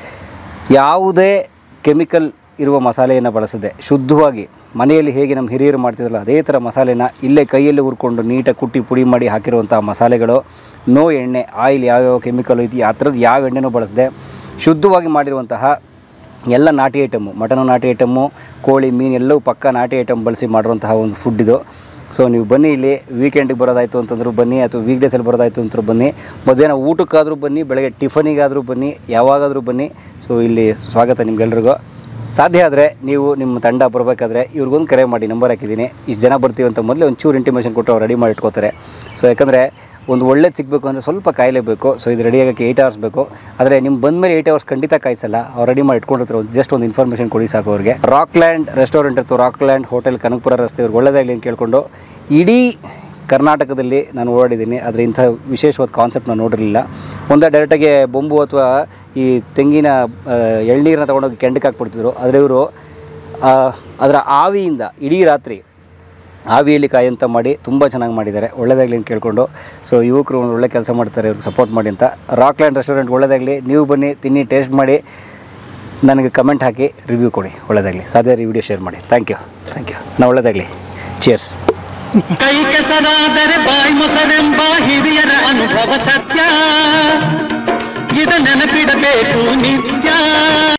ಯಾವುದೇ ಕೆಮಿಕಲ್ ಇರುವ ಮಸಾಲೆಯನ್ನು ಬಳಸದೆ ಶುದ್ಧವಾಗಿ ಮನೆಯಲ್ಲಿ ಹೇಗೆ ನಮ್ಮ ಹಿರಿಯರು ಮಾಡ್ತಿದ್ರಲ್ಲ ಅದೇ ಥರ ಮಸಾಲೆನ ಇಲ್ಲೇ ಕೈಯಲ್ಲಿ ಹುರ್ಕೊಂಡು ನೀಟಾಗಿ ಕುಟ್ಟಿ ಪುಡಿ ಮಾಡಿ ಹಾಕಿರುವಂಥ ಮಸಾಲೆಗಳು. ನೋ ಎಣ್ಣೆ, ಆಯಿಲ್, ಯಾವ್ಯಾವ ಕೆಮಿಕಲ್ ಐತಿ ಆ ಥರದ್ದು ಯಾವ ಎಣ್ಣೆನೂ ಬಳಸದೆ ಶುದ್ಧವಾಗಿ ಮಾಡಿರುವಂತಹ ಎಲ್ಲ ನಾಟಿ ಐಟಮ್ಮು, ಮಟನು ನಾಟಿ ಐಟಮ್ಮು, ಕೋಳಿ, ಮೀನು ಎಲ್ಲವೂ ಪಕ್ಕ ನಾಟಿ ಐಟಮ್ ಬಳಸಿ ಮಾಡಿರುವಂತಹ ಒಂದು ಫುಡ್ ಇದು. ಸೊ ನೀವು ಬನ್ನಿ. ಇಲ್ಲಿ ವೀಕೆಂಡಿಗೆ ಬರೋದಾಯಿತು ಅಂತಂದ್ರೂ ಬನ್ನಿ, ಅಥವಾ ವೀಕ್ ಡೇಸಲ್ಲಿ ಬರೋದಾಯಿತು ಅಂತಂದ್ರೂ ಬನ್ನಿ. ಮಧ್ಯಾಹ್ನ ಊಟಕ್ಕಾದರೂ ಬನ್ನಿ, ಬೆಳಗ್ಗೆ ಟಿಫನಿಗಾದರೂ ಬನ್ನಿ, ಯಾವಾಗಾದರೂ ಬನ್ನಿ. ಸೊ ಇಲ್ಲಿ ಸ್ವಾಗತ ನಿಮ್ಗೆಲ್ರಿಗೂ. ಸಾಧ್ಯ ಆದರೆ ನೀವು ನಿಮ್ಮ ತಂಡ ಬರಬೇಕಾದ್ರೆ ಇವ್ರಿಗೊಂದು ಕರೆ ಮಾಡಿ, ನಂಬರ್ ಹಾಕಿದ್ದೀನಿ. ಇಷ್ಟು ಜನ ಬರ್ತೀವಿ ಅಂತ ಮೊದಲೇ ಒಂಚೂರು ಇಂಟಿಮೇಷನ್ ಕೊಟ್ಟು ಅವ್ರು ರೆಡಿ ಮಾಡಿ ಇಟ್ಕೋತಾರೆ. ಸೊ ಯಾಕಂದರೆ ಒಂದು ಒಳ್ಳೇದು ಸಿಗಬೇಕು ಅಂದರೆ ಸ್ವಲ್ಪ ಕಾಯಲೇಬೇಕು. ಸೊ ಇದು ರೆಡಿ ಆಗೋಕ್ಕೆ ಏಯ್ಟ್ ಅವರ್ಸ್ ಬೇಕು. ಆದರೆ ನಿಮ್ಮ ಬಂದಮೇಲೆ ಏಯ್ಟ್ ಅವರ್ಸ್ ಖಂಡಿತ ಕಾಯಿಸಲ್ಲ. ಅವ್ರು ರೆಡಿ ಮಾಡಿ ಇಟ್ಕೊಂಡಿರ್ತಾರೆ. ಜಸ್ಟ್ ಒಂದು ಇನ್ಫಾರ್ಮೇಷನ್ ಕೊಡಿ ಸಾಕು ಅವ್ರಿಗೆ. ರಾಕ್ಲ್ಯಾಂಡ್ ರೆಸ್ಟೋರೆಂಟ್ ಅಥವಾ ರಾಕ್ಲ್ಯಾಂಡ್ ಹೋಟೆಲ್ ಕನಕಪುರ ರಸ್ತೆ ಅವ್ರಿಗೆ ಒಳ್ಳೆದಾಗಲಿ ಅಂತ ಕೇಳಿಕೊಂಡು ಇಡೀ ಕರ್ನಾಟಕದಲ್ಲಿ ನಾನು ಓಡಾಡಿದ್ದೀನಿ. ಆದರೆ ಇಂಥ ವಿಶೇಷವಾದ ಕಾನ್ಸೆಪ್ಟ್ ನಾನು ನೋಡಿರಲಿಲ್ಲ. ಒಂದೇ ಡೈರೆಕ್ಟಾಗಿ ಬೊಂಬು ಅಥವಾ ಈ ತೆಂಗಿನ ಎಳ್ನೀರನ್ನ ತೊಗೊಂಡೋಗಿ ಕೆಂಡಕ್ಕೆ ಹಾಕ್ಬಿಡ್ತಿದ್ರು. ಆದರೆ ಇವರು ಅದರ ಆವಿಯಿಂದ ಇಡೀ ರಾತ್ರಿ ಆವಿಯಲ್ಲಿ ಕಾಯಂತ ಮಾಡಿ ತುಂಬ ಚೆನ್ನಾಗಿ ಮಾಡಿದ್ದಾರೆ. ಒಳ್ಳೆಯದಾಗಲಿ ಅಂತ ಕೇಳಿಕೊಂಡು. ಸೊ ಯುವಕರು ಒಂದು ಒಳ್ಳೆ ಕೆಲಸ ಮಾಡ್ತಾರೆ, ಇವ್ರಿಗೆ ಸಪೋರ್ಟ್ ಮಾಡಿ ಅಂತ. ರಾಕ್ಲ್ಯಾಂಡ್ ರೆಸ್ಟೋರೆಂಟ್ ಒಳ್ಳೆಯದಾಗಲಿ. ನೀವು ಬನ್ನಿ, ತಿನ್ನಿ, ಟೇಸ್ಟ್ ಮಾಡಿ, ನನಗೆ ಕಮೆಂಟ್ ಹಾಕಿ ರಿವ್ಯೂ ಕೊಡಿ. ಒಳ್ಳೆಯದಾಗಲಿ. ಸಾಧ್ಯ ವಿಡಿಯೋ ಶೇರ್ ಮಾಡಿ. ಥ್ಯಾಂಕ್ ಯು ಥ್ಯಾಂಕ್ ಯು ನಾ ಒಳ್ಳೆಯದಾಗಲಿ. ಚಿಯರ್ಸ್. ಕೈ ಕೆಸರಾದರೆ ಬಾಯಿ ಮೊಸರೆಂಬ ಹಿರಿಯರ ಅನುಭವ ಸತ್ಯ, ಇದ ನೆನಪಿಡಬೇಕು ನಿತ್ಯ.